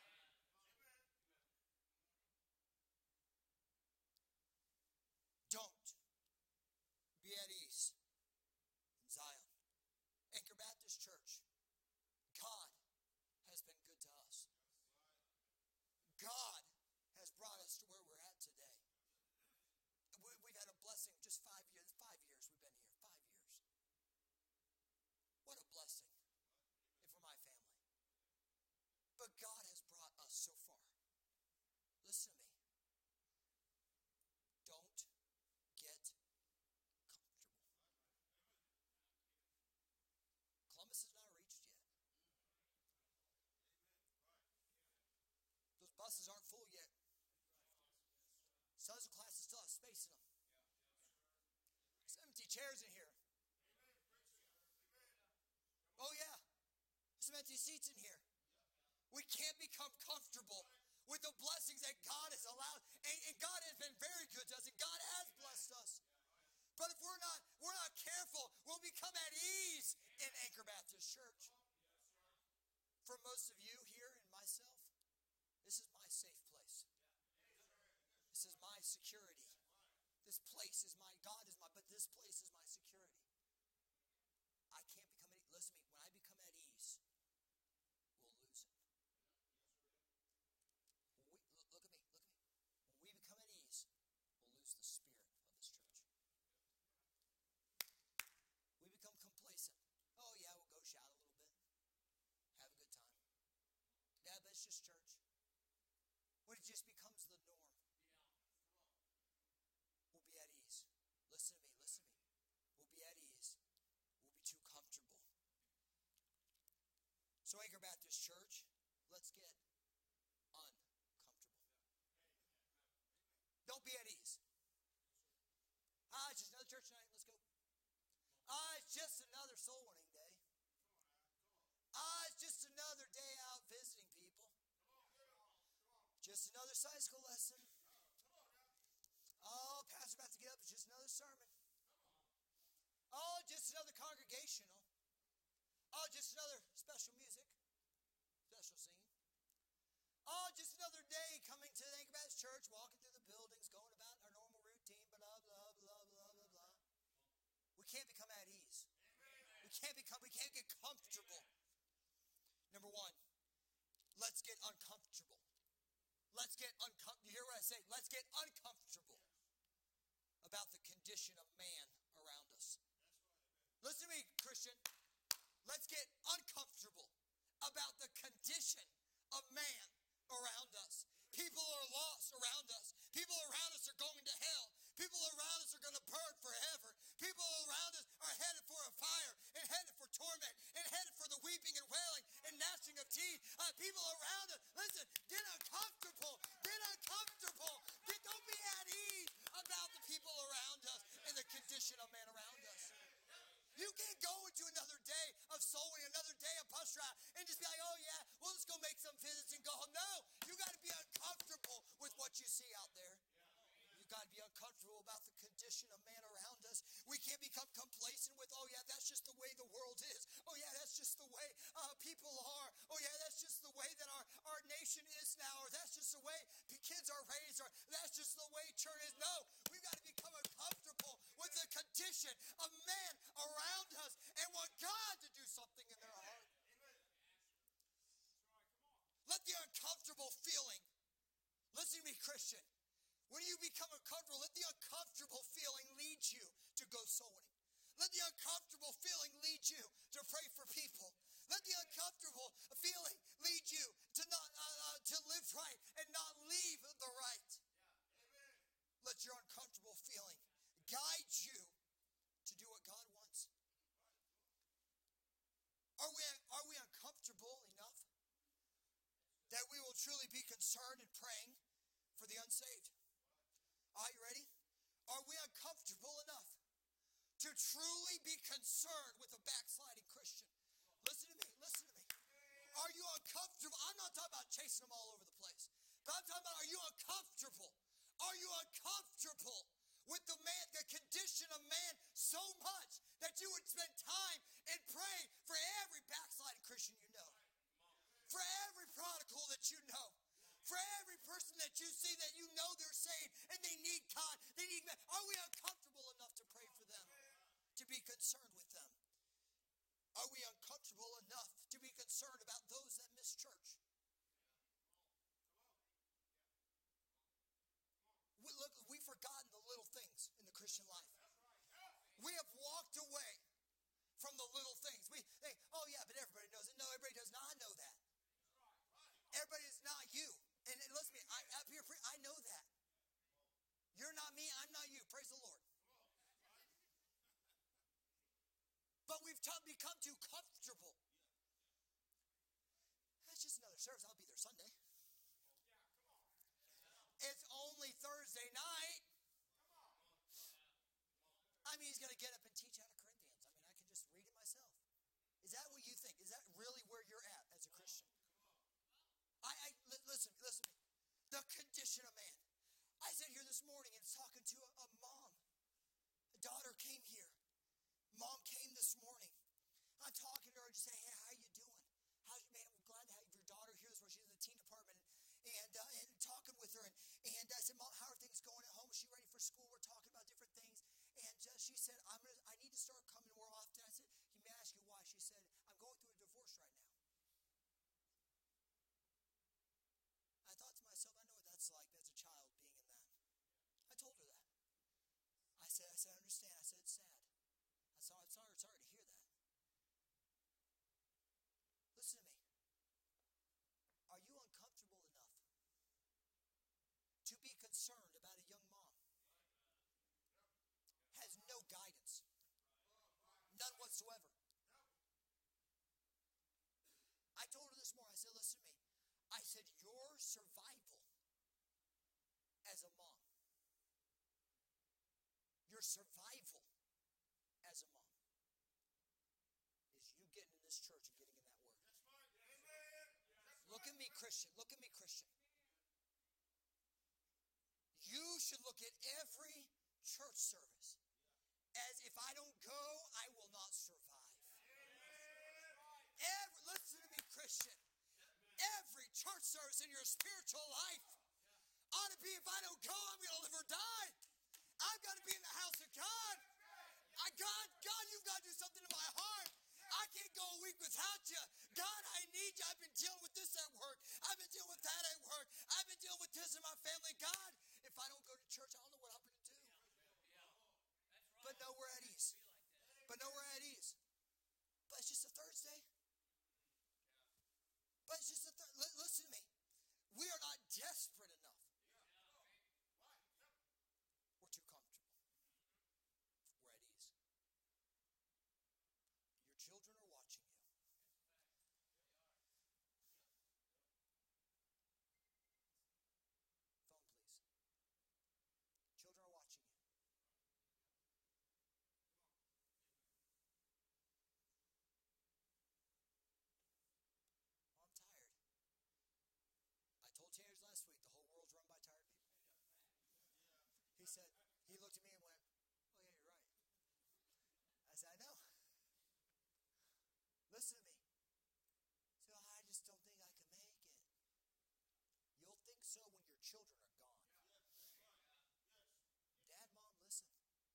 Don't be at ease in Zion. Anchor Baptist Church. God has been good to us. God has brought us to where we're at today. We've had a blessing just 5 years. 5 years we've been here. 5 years. What a blessing for my family. But God has brought us so far. Listen to me. Don't get comfortable. Columbus is not reached yet. Those buses aren't full yet. Some classes still have space in them. There's empty chairs in here. Oh yeah. There's some empty seats in here. We can't become comfortable with the blessings that God has allowed. And God has been very good to us, and God has blessed us. But if we're not careful, we'll become at ease in Anchor Baptist Church. For most of you here and myself, this is my safe place. This is my security. This place is my, God is my, but this place is my security. I can't become at ease. Listen to me, when I become at ease, we'll lose it. Look at me. When we become at ease, we'll lose the spirit of this church. We become complacent. Oh yeah, we'll go shout a little bit. Have a good time. Yeah, but it's just church. When it just becomes the norm, we'll be at ease. Listen to me. We'll be at ease. We'll be too comfortable. So Anchor Baptist Church, let's get uncomfortable. Don't be at ease. It's just another church night. Let's go. It's just another soul winning day. It's just another day out visiting people. Just another Sunday school lesson. Oh, pastor's about to get up. It's just another sermon. Oh, just another congregational. Oh, just another special music. Special singing. Oh, just another day coming to the Anchor Baptist Church, walking through the buildings, going about our normal routine, blah, blah, blah, blah, blah, blah. We can't become at ease. We can't get comfortable. Number one, let's get uncomfortable. You hear what I say? Let's get uncomfortable about the condition of man around us. Listen to me, Christian. Let's get uncomfortable about the condition of man around us. People are lost around us. People around us are going to hell. People around us are going to burn forever. People around us are headed for a fire and headed for torment and headed for the weeping and wailing and gnashing of teeth. People around us, listen, get uncomfortable. Don't be at ease about the people around us and the condition of man around us. You can't go into another day of soul winning, another day of bus ride, and just be like, oh yeah, we'll just go make some visits and go home. No, you got to be uncomfortable with what you see out there. You got to be uncomfortable about the condition of man around us. We can't become complacent with, oh yeah, that's just the way the world is. Oh yeah, that's just the way people are. Oh yeah, that's just the way that our nation is now. Or that's just the way the kids are raised. Or that's just the way church is. No, we've got to become uncomfortable with the condition of man around us and want God to do something in their heart. Let the uncomfortable feeling, listen to me, Christian. When you become uncomfortable, let the uncomfortable feeling lead you to go soul winning. Let the uncomfortable feeling lead you to pray for people. Let the uncomfortable feeling lead you to not to live right and not leave the right. Let your uncomfortable feeling guide you to do what God wants. Are we uncomfortable enough that we will truly be concerned and praying for the unsaved? Are you ready? Are we uncomfortable enough to truly be concerned with a backsliding Christian? Listen to me. Are you uncomfortable? I'm not talking about chasing them all over the place. But I'm talking about, are you uncomfortable? Are you uncomfortable with the condition of man so much that you would spend time and pray for every backsliding Christian you know? For every prodigal that you know? For every person that you see that you know they're saved and they need God, they need man. Are we uncomfortable enough to pray for them, to be concerned with them? Are we uncomfortable enough to be concerned about those that miss church? We've forgotten the little things in the Christian life. We have walked away from the little things. We think, oh yeah, but everybody knows it. No, everybody does not know that. Everybody is not you. And listen to me, I know that. You're not me, I'm not you. Praise the Lord. But we've become too comfortable. That's just another service. I'll be there Sunday. It's only Thursday night. this morning and talking to a mom. A daughter came here. Mom came this morning. I'm talking to her and saying, hey, how you doing? Man, I'm glad to have your daughter here this morning. She's in the teen department. And talking with her. And I said, Mom, how are things going at home? Is she ready for school? We're talking about different things. And she said, I need to start coming more often. I said, you may ask you why. She said, I'm going through a divorce right now. I thought to myself, I know what that's like as a child being in that. I told her that. I said, I understand. I said, it's sad. I'm sorry to hear that. Listen to me. Are you uncomfortable enough to be concerned about a young mom? Has no guidance. None whatsoever. I told her this morning, I said, listen to me. I said, your survival as a mom, your survival as a mom is you getting in this church and getting in that word. Look at me, Christian. Look at me, Christian. You should look at every church service as if I don't go, I will not survive. Listen to me, Christian. Every church service in your spiritual life ought to be, if I don't go, I'm going to live or die. I've got to be in the house of God. God, you've got to do something in my heart. I can't go a week without you. God, I need you. I've been dealing with this at work. I've been dealing with that at work. I've been dealing with this in my family. God, if I don't go to church, I don't know what I'm going to do. But no, we're at ease. But no, we're at ease. But it's just a Thursday. But it's just a listen to me. We are not desperate enough. We're too comfortable. We're at ease. Your children are watching you. Phone, please. Children are watching you. Oh, I'm tired. I told Tanners last week, the whole world's run by tired people. He said, he looked at me and went, oh yeah, you're right. I said, I know. Listen to me. So I just don't think I can make it. You'll think so when your children are gone. Dad, Mom, listen.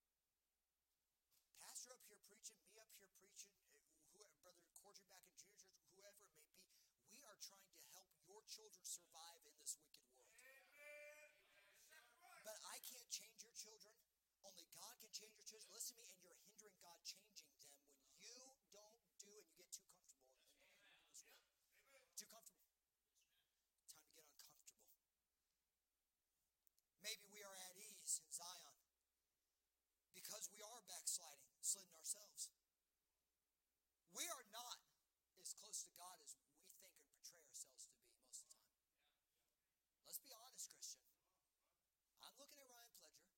Pastor up here preaching, me up here preaching, whoever, Brother Cordier back in junior church, whoever it may be, we are trying to help your children survive in this wicked world. But I can't change your children. Only God can change your children. Listen to me, and you're hindering God changing them when you don't do and you get too comfortable in this world. Too comfortable. Time to get uncomfortable. Maybe we are at ease in Zion because we are slidden ourselves. We are not as close to God as we think and portray ourselves to be most of the time. Let's be honest, Christian. I'm looking at Ryan Pledger.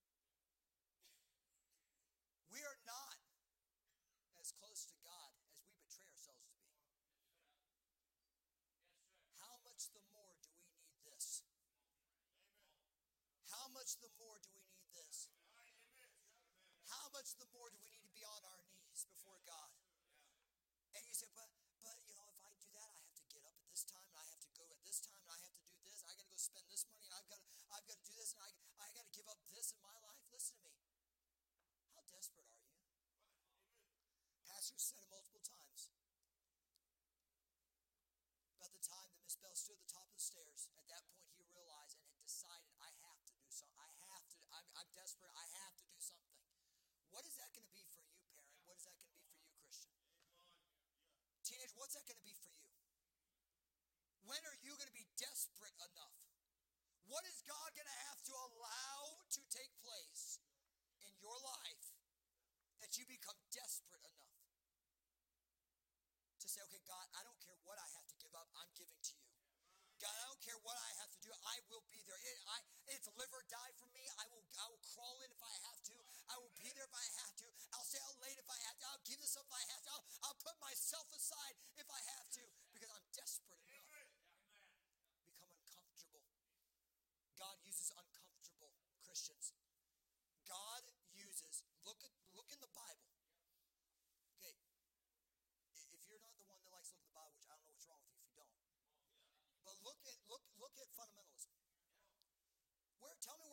We are not as close to God as we betray ourselves to be. How much the more do we need this? How much the more do we need this? How much the more do we need to be on our knees before God? And you say, but you know, if I do that, I have to get up at this time, and I have to go at this time, and I have to do this. I got to go spend this money, and I've got to do this, and I got to give up this in my life. Listen to me. How desperate are you? Pastor said it multiple times. About the time that Miss Bell stood at the top of the stairs, at that point he realized and had decided, I have to do something. I'm desperate. I have to do something. What is that going to be for you, parent? What is that going to be for you, Christian? Teenager, what's that going to be for you? When are you going to be desperate enough? What is God going to have to allow to take place in your life that you become desperate enough to say, okay, God, I don't care what I have to give up, I'm giving to you. God, I don't care what I have to do, I will be there. It's live or die for me. I will crawl in if I have to. I will be there if I have to. I'll stay out late if I have to. I'll give this up if I have to. I'll put myself aside if I have to, because I'm desperate enough. Become uncomfortable. God uses uncomfortable Christian.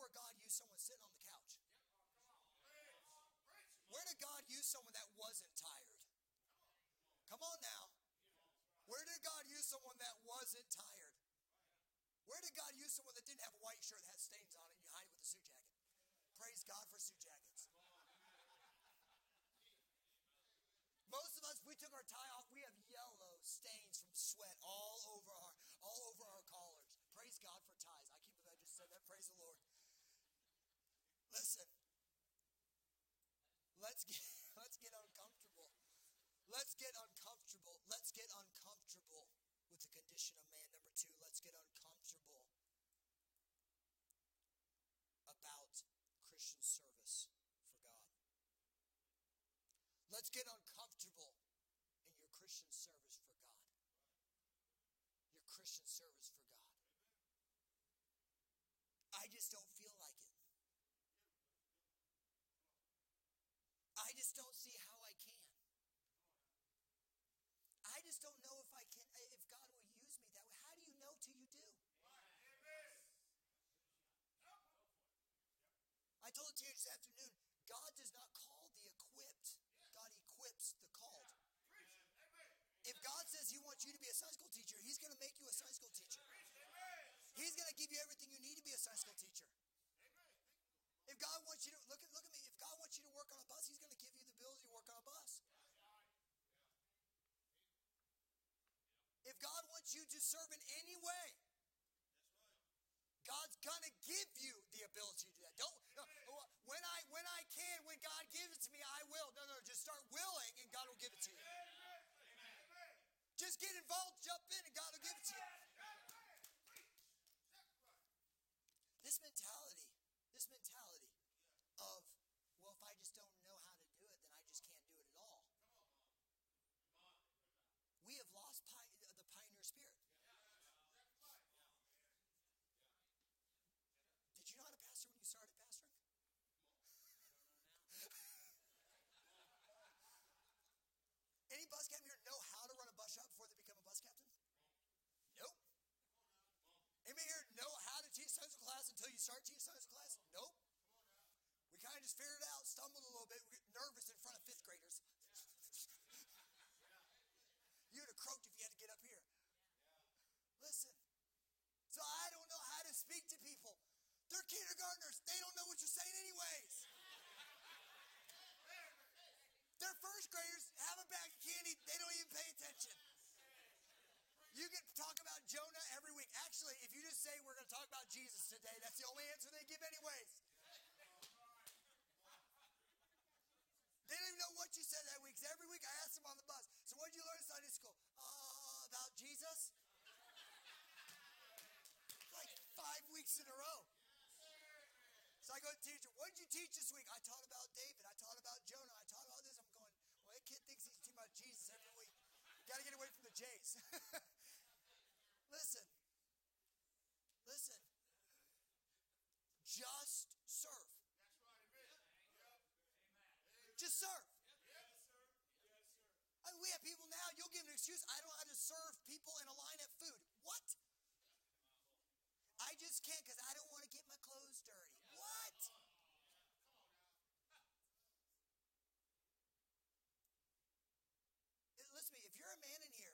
where God used someone sitting on the couch? Where did God use someone that wasn't tired? Come on now. Where did God use someone that wasn't tired? Where did God use someone that didn't have a white shirt that had stains on it and you hide it with a suit jacket? Praise God for suit jackets. Most of us, we took our tie off. We have yellow stains from sweat all over our collars. Praise God for ties. I just said that. Praise the Lord. Listen. Let's get uncomfortable. Let's get uncomfortable. Let's get uncomfortable with the condition of man. Number 2, let's get uncomfortable about Christian service for God. Let's get uncomfortable in your Christian service for God. Your Christian service for God. I just don't feel like it. I just don't see how I can. I just don't know if I can, if God will use me that way. How do you know till you do? I told it to you this afternoon, God does not call the equipped. God equips the called. If God says He wants you to be a Sunday school teacher, He's going to make you a Sunday school teacher. He's going to give you everything you need to be a Sunday school teacher. If God wants you to, look at me, if God wants you to work on a bus, He's going to give you the ability to work on a bus. If God wants you to serve in any way, God's going to give you the ability to do that. When I can, when God gives it to me, I will. No, just start willing and God will give it to you. Just get involved, jump in, and God will give it to you. This mentality of, well, if I just don't know how to do it, then I just can't do it at all. We have lost the pioneer spirit. Did you know how to pastor when you started pastoring? Any bus captain here know how to run a bus shop before they become a bus captain? Nope. Anybody here know how to teach Sunday school class until you start teaching Sunday school class? Nope. We kind of just figured it out, stumbled a little bit, we get nervous in front of 5th graders. You would have croaked if you had to get up here. Listen. So I don't know how to speak to people. They're kindergartners. They don't know what you're saying anyways. They're 1st graders, have a bag of candy. They don't even pay attention. You can talk about Jonah every week. Actually, if you just say we're going to talk about Jesus today, that's the only answer they give anyways. They don't even know what you said that week. Because every week I asked them on the bus, so what did you learn in Sunday school? About Jesus? Like 5 weeks in a row. So I go to the teacher, what did you teach this week? I taught about David. I taught about Jonah. I taught about this. I'm going, well, that kid thinks he's teaching about Jesus every week. Got to get away from the J's. Listen. Just serve. Just serve. I mean, we have people now, you'll give an excuse, I don't know how to serve people in a line at food. What? I just can't because I don't want to get my clothes dirty. What? Listen to me, if you're a man in here,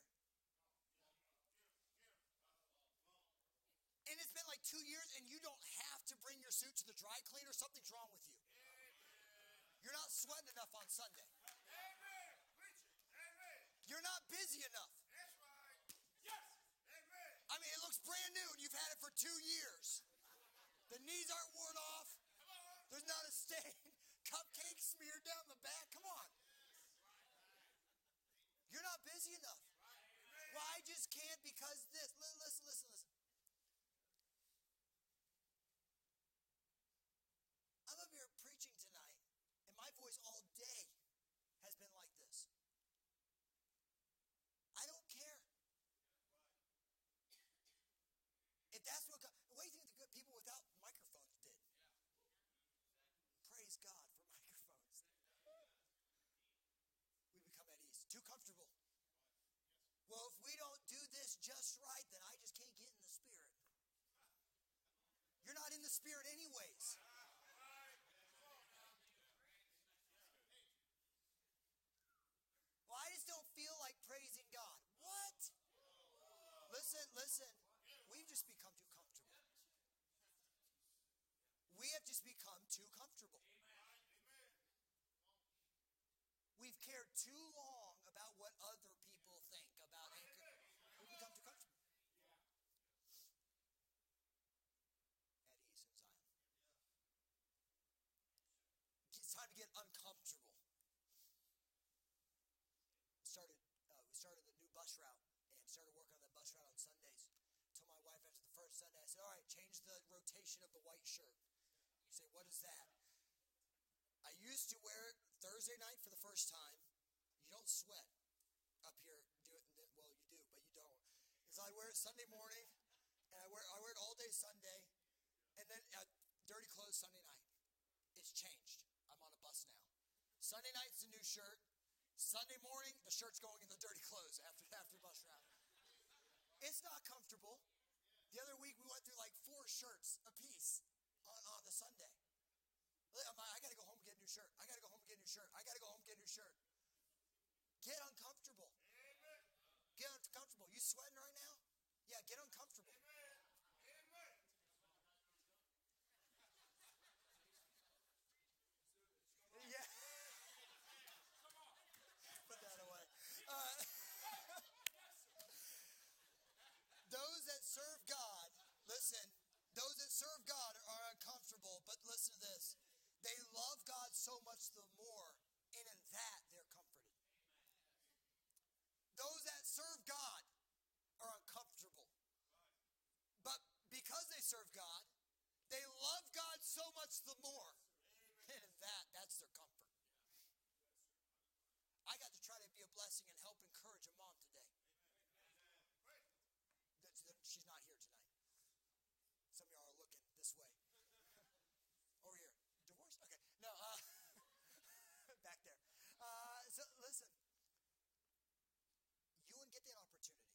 and it's been like 2 years and you don't have to bring your suit to the dry cleaner, something's wrong with you. You're not sweating enough on Sunday. You're not busy enough. I mean, it looks brand new and you've had it for 2 years. The knees aren't worn off. There's not a stain. Cupcake smeared down the back. Come on. You're not busy enough. Well, I just can't because this. Listen. I'm up here preaching tonight, and my voice all day has been like this. I don't care. If that's what do you think the good people without microphones did? Praise God for microphones. We become at ease. Too comfortable. Well, if we don't do this just right, then I just can't get in the spirit. You're not in the spirit anyways. Listen, we've just become too comfortable. We have just become too comfortable. We've cared too long about what other people think about Anchor. We've become too comfortable. At ease in Zion. It's time to get uncomfortable. We started the new bus route and started working on that bus route on Sundays. Told my wife after the first Sunday, I said, all right, change the rotation of the white shirt. You say, what is that? I used to wear it Thursday night for the first time. You don't sweat up here. Do it. Well, you do, but you don't. Because I wear it Sunday morning, and I wear it all day Sunday, and then dirty clothes Sunday night. It's changed. I'm on a bus now. Sunday night's the new shirt. Sunday morning, the shirt's going in the dirty clothes after bus route. It's not comfortable. The other week, we went through like 4 shirts a piece on the Sunday. I got to go home and get a new shirt. I got to go home and get a new shirt. I got to go home and get a new shirt. Get uncomfortable. Get uncomfortable. You sweating right now? Yeah, get uncomfortable. Yeah. Put that away. Those that serve God, listen, those that serve God are uncomfortable, but listen to this. They love God so much the more, and in that they're comforted. Those that serve God are uncomfortable. But because they serve God, they love God so much the more. And in that's their comfort. I got to try to be a blessing and help encourage a mom today. She's not here tonight. Some of y'all are looking this way. Over here. Divorce? Okay. No, back there. So listen. You wouldn't get that opportunity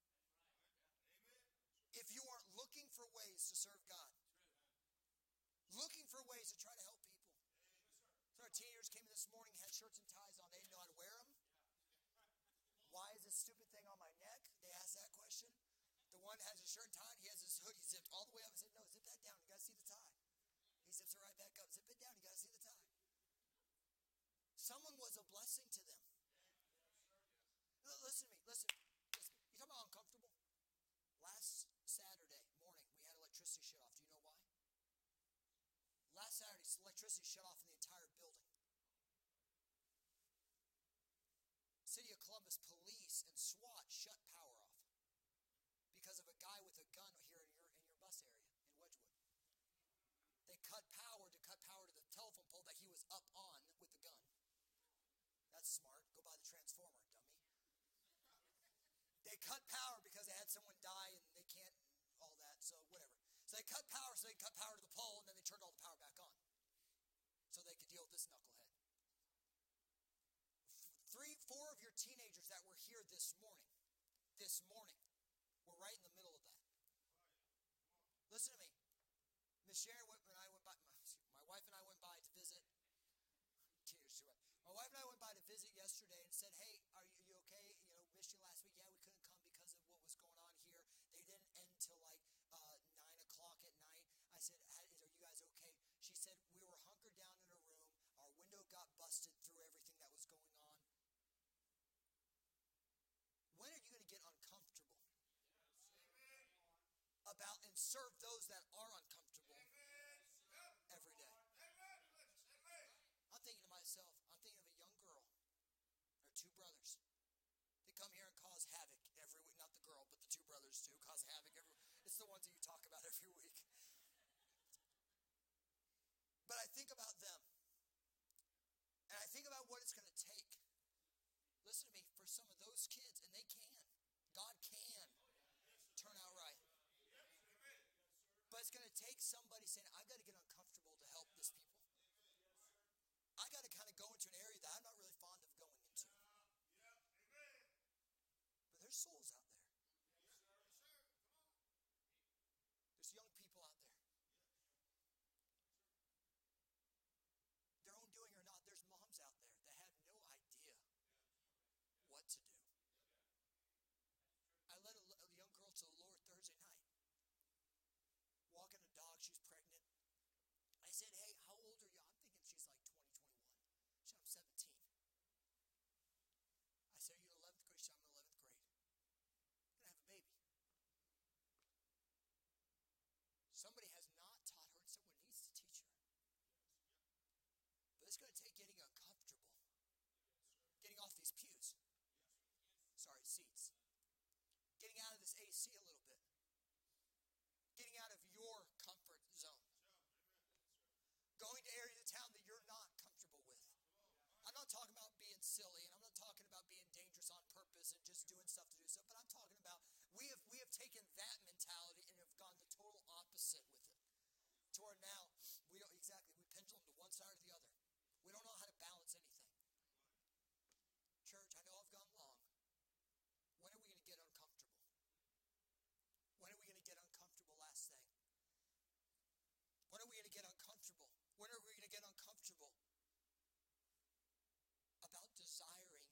if you aren't looking for ways to serve God. Looking for ways to try to help people. So our teenagers came in this morning, had shirts and ties on. They didn't know how to wear them. Why is this stupid thing on my neck? They asked that question. The one has his shirt tied. He has his hoodie zipped all the way up. I said, no, zip that down. You got to see the tie. He zips it right back up. Zip it down. You got to see the tie. Someone was a blessing to them. Listen to me. Listen. You talking about uncomfortable? Last Saturday morning, we had electricity shut off. Do you know why? Last Saturday, electricity shut off in the entire building. City of Columbus police and SWAT shut power off because of a guy with a gun here in your bus area in Wedgwood. They cut power to the telephone pole that he was up on with the gun. That's smart. Go buy the transformer, dummy. They cut power because they had someone die and they can't all that, so whatever. So they cut power to the pole, and then they turned all the power back on so they could deal with this knucklehead. 3-4 of your teenagers that were here this morning, were right in the middle of that. Listen to me. Miss Sharon and I went by, my wife and I went by to visit. Tears too much. My wife and I went by to visit yesterday and said, hey, are you okay? You know, missed you last week. Yeah, we couldn't come because of what was going on here. They didn't end till like 9 o'clock at night. I said, are you guys okay? She said, we were hunkered down in a room. Our window got busted through everything that was going on. When are you going to get uncomfortable about and serve those that are uncomfortable every day? I'm thinking to myself, I'm thinking of a young girl, or 2 brothers. They come here and cause havoc every week. Not the girl, but the 2 brothers too, cause havoc every week. It's the ones that you talk about every week. But I think about them. And I think about what it's going to take. Listen to me, for some of those kids, and they can. God can turn out right. But it's going to take somebody saying, I've got to get uncomfortable to help this people. I got to kind of go into an area that I'm not really fond of going into. But there's souls out there. There's young people out there. Their own doing or not, there's moms out there that have no idea what to do. I led a young girl to the Lord AC a little bit. Getting out of your comfort zone. Going to areas of town that you're not comfortable with. I'm not talking about being silly, and I'm not talking about being dangerous on purpose and just doing stuff to do stuff, but I'm talking about we have taken that mentality and have gone the total opposite with it. To where now, we pendulum to one side or the other. We don't know how to balance anything. Church, I know I've gone long. When are we going to get uncomfortable? When are we going to get uncomfortable? Last thing. When are we going to get uncomfortable? When are we going to get uncomfortable about desiring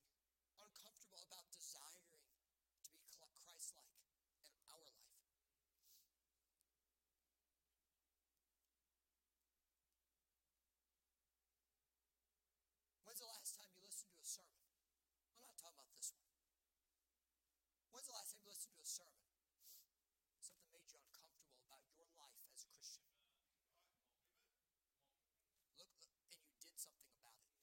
to be Christ-like in our life? When's the last time you listened to a sermon? I'm not talking about this one. When's the last time you listened to a sermon? Something made you uncomfortable about your life as a Christian. Look, and you did something about it.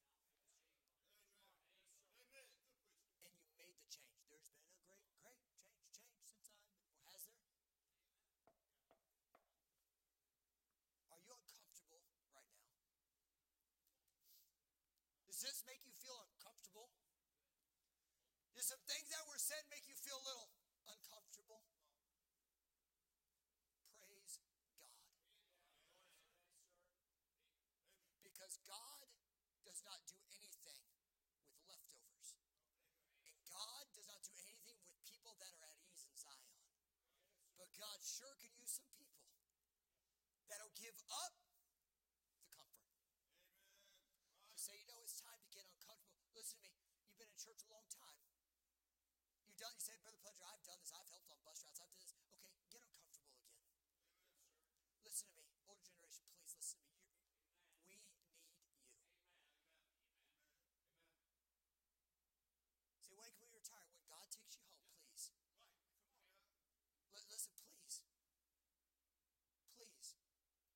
And you made the change. There's been a great change since has there? Are you uncomfortable right now? Does this make you feel uncomfortable? Does some things that were said make you feel a little uncomfortable? Praise God. Because God does not do anything with leftovers. And God does not do anything with people that are at ease in Zion. But God sure can use some people that'll give up the comfort. To say, it's time to get uncomfortable. Listen to me. You've been in church a long time. You say, Brother Pledger, I've done this. I've helped on bus routes. I've done this. Okay, get uncomfortable again. Listen to me. Older generation, please listen to me. We need you. Say, when can we retire? When God takes you home, please. Listen, please. Please.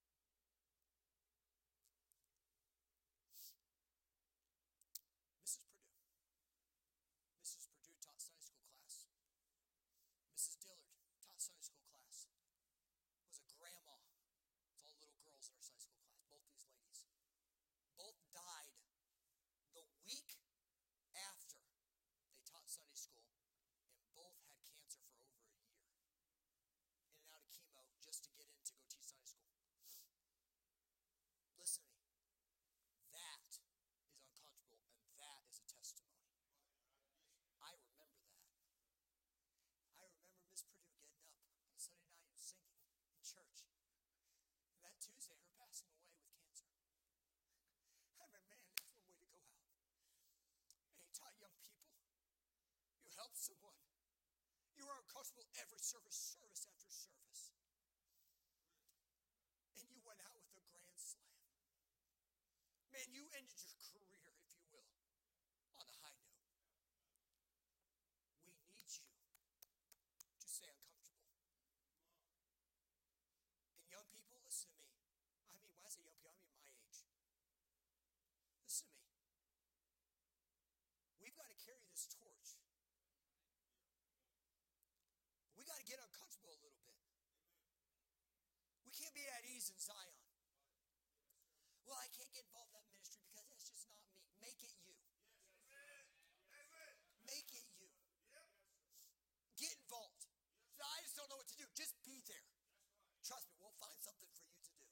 Mrs. Purdue taught Sunday school class. Mrs. Dillard taught Sunday school class. Was a grandma. It's all little girls in her Sunday school class. Both these ladies. Both died the week after they taught Sunday school, and both had cancer for over a year. In and out of chemo just to get in to go teach Sunday school. Listen to me. That is uncomfortable, and that is a testimony. I remember that. I remember Miss Purdue getting up on a Sunday night and singing in church. And that Tuesday, her passing away with cancer. I mean, man, that's one way to go out. And he taught young people. You helped someone. You were uncomfortable every service after service. And you went out with a grand slam. Man, you ended your career, if you will, on a high note. We need you to stay uncomfortable. And young people, listen to me. I mean, when I say young people, I mean my age. Listen to me. We've got to carry this torch. We got to get uncomfortable a little bit. We can't be at ease in Zion. Well, I can't get involved in that ministry because that's just not me. Make it you. Make it you. Get involved. So I just don't know what to do. Just be there. Trust me, we'll find something for you to do.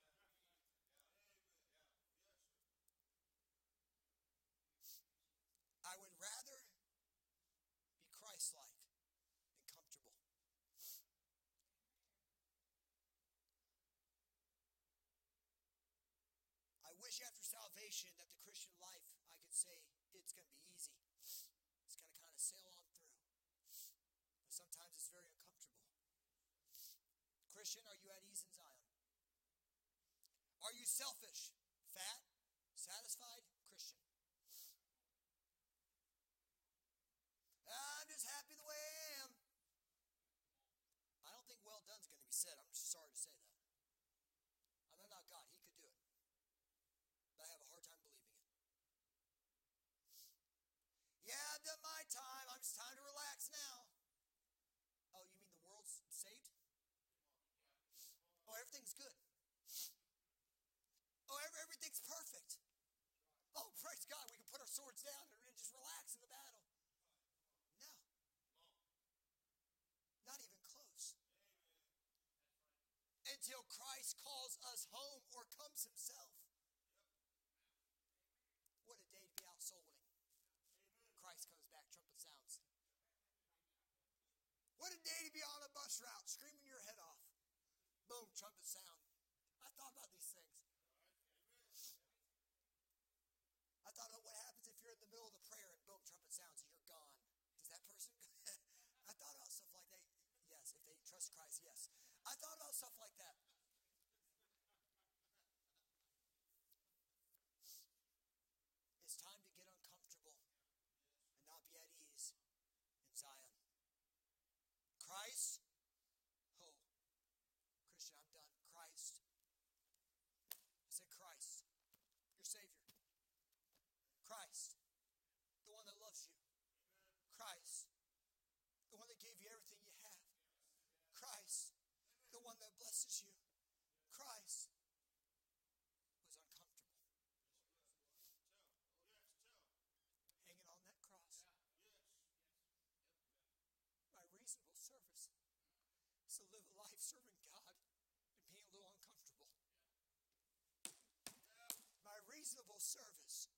I would rather be Christ-like than comfortable. I wish after salvation that the Christian life, I could say it's going to be easy. It's going to kind of sail on through. But sometimes it's very uncomfortable. Christian, are you at ease in Zion? Are you selfish, fat, satisfied? Christian. I'm just happy the way I am. I don't think well done is going to be said. I'm just sorry to say that. I'm not God. He could do it. But I have a hard time believing it. Yeah, I've done my time. It's time to relax now. Oh, you mean the until Christ calls us home or comes himself. What a day to be out soul winning. Christ comes back, trumpet sounds. What a day to be on a bus route, screaming your head off. Boom, trumpet sound. I thought about these things. I thought about what happens if you're in the middle of the prayer and boom, trumpet sounds and you're gone. Does that person? I thought about stuff like that. Yes, if they trust Christ, yes. I thought about stuff like that. It's time to get uncomfortable and not be at ease in Zion. Christ, oh, Christian, I'm done. Christ. I said Christ, your Savior. Christ, the one that loves you. Christ, the one that gave you everything you have. Christ, the one that blesses you. Christ was uncomfortable. Hanging on that cross. My reasonable service is to live a life serving God and being a little uncomfortable. My reasonable service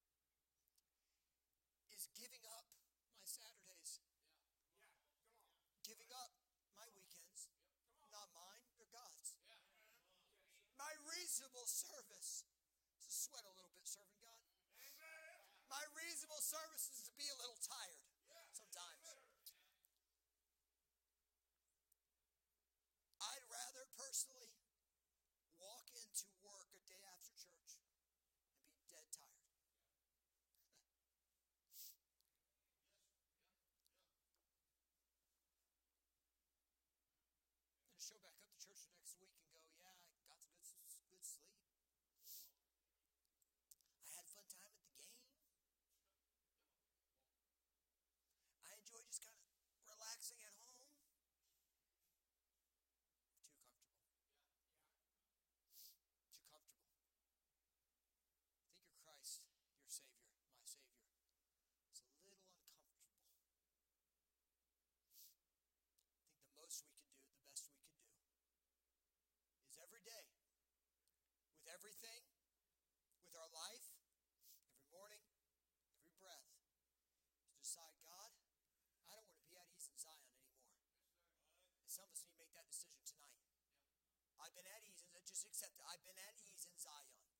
is giving up my Saturdays. Giving up my weekends. Not mine, they're God's. My reasonable service is to sweat a little bit serving God. My reasonable service is to be a little tired sometimes. I'd rather personally walk into work a day after church and be dead tired. And to show back up to church the next week and go, yeah, I got some good sleep. I had a fun time at the game. I enjoy just kind of relaxing at home. Too comfortable. Too comfortable. Think of Christ, your Savior, my Savior. It's a little uncomfortable. I think the most we can do, the best we can do, is every day, with everything, with our life, every morning, every breath, is decide, God, I don't want to be at ease in Zion anymore. And some of us need to make that decision tonight. I've been at ease, and just accept it. I've been at ease in Zion.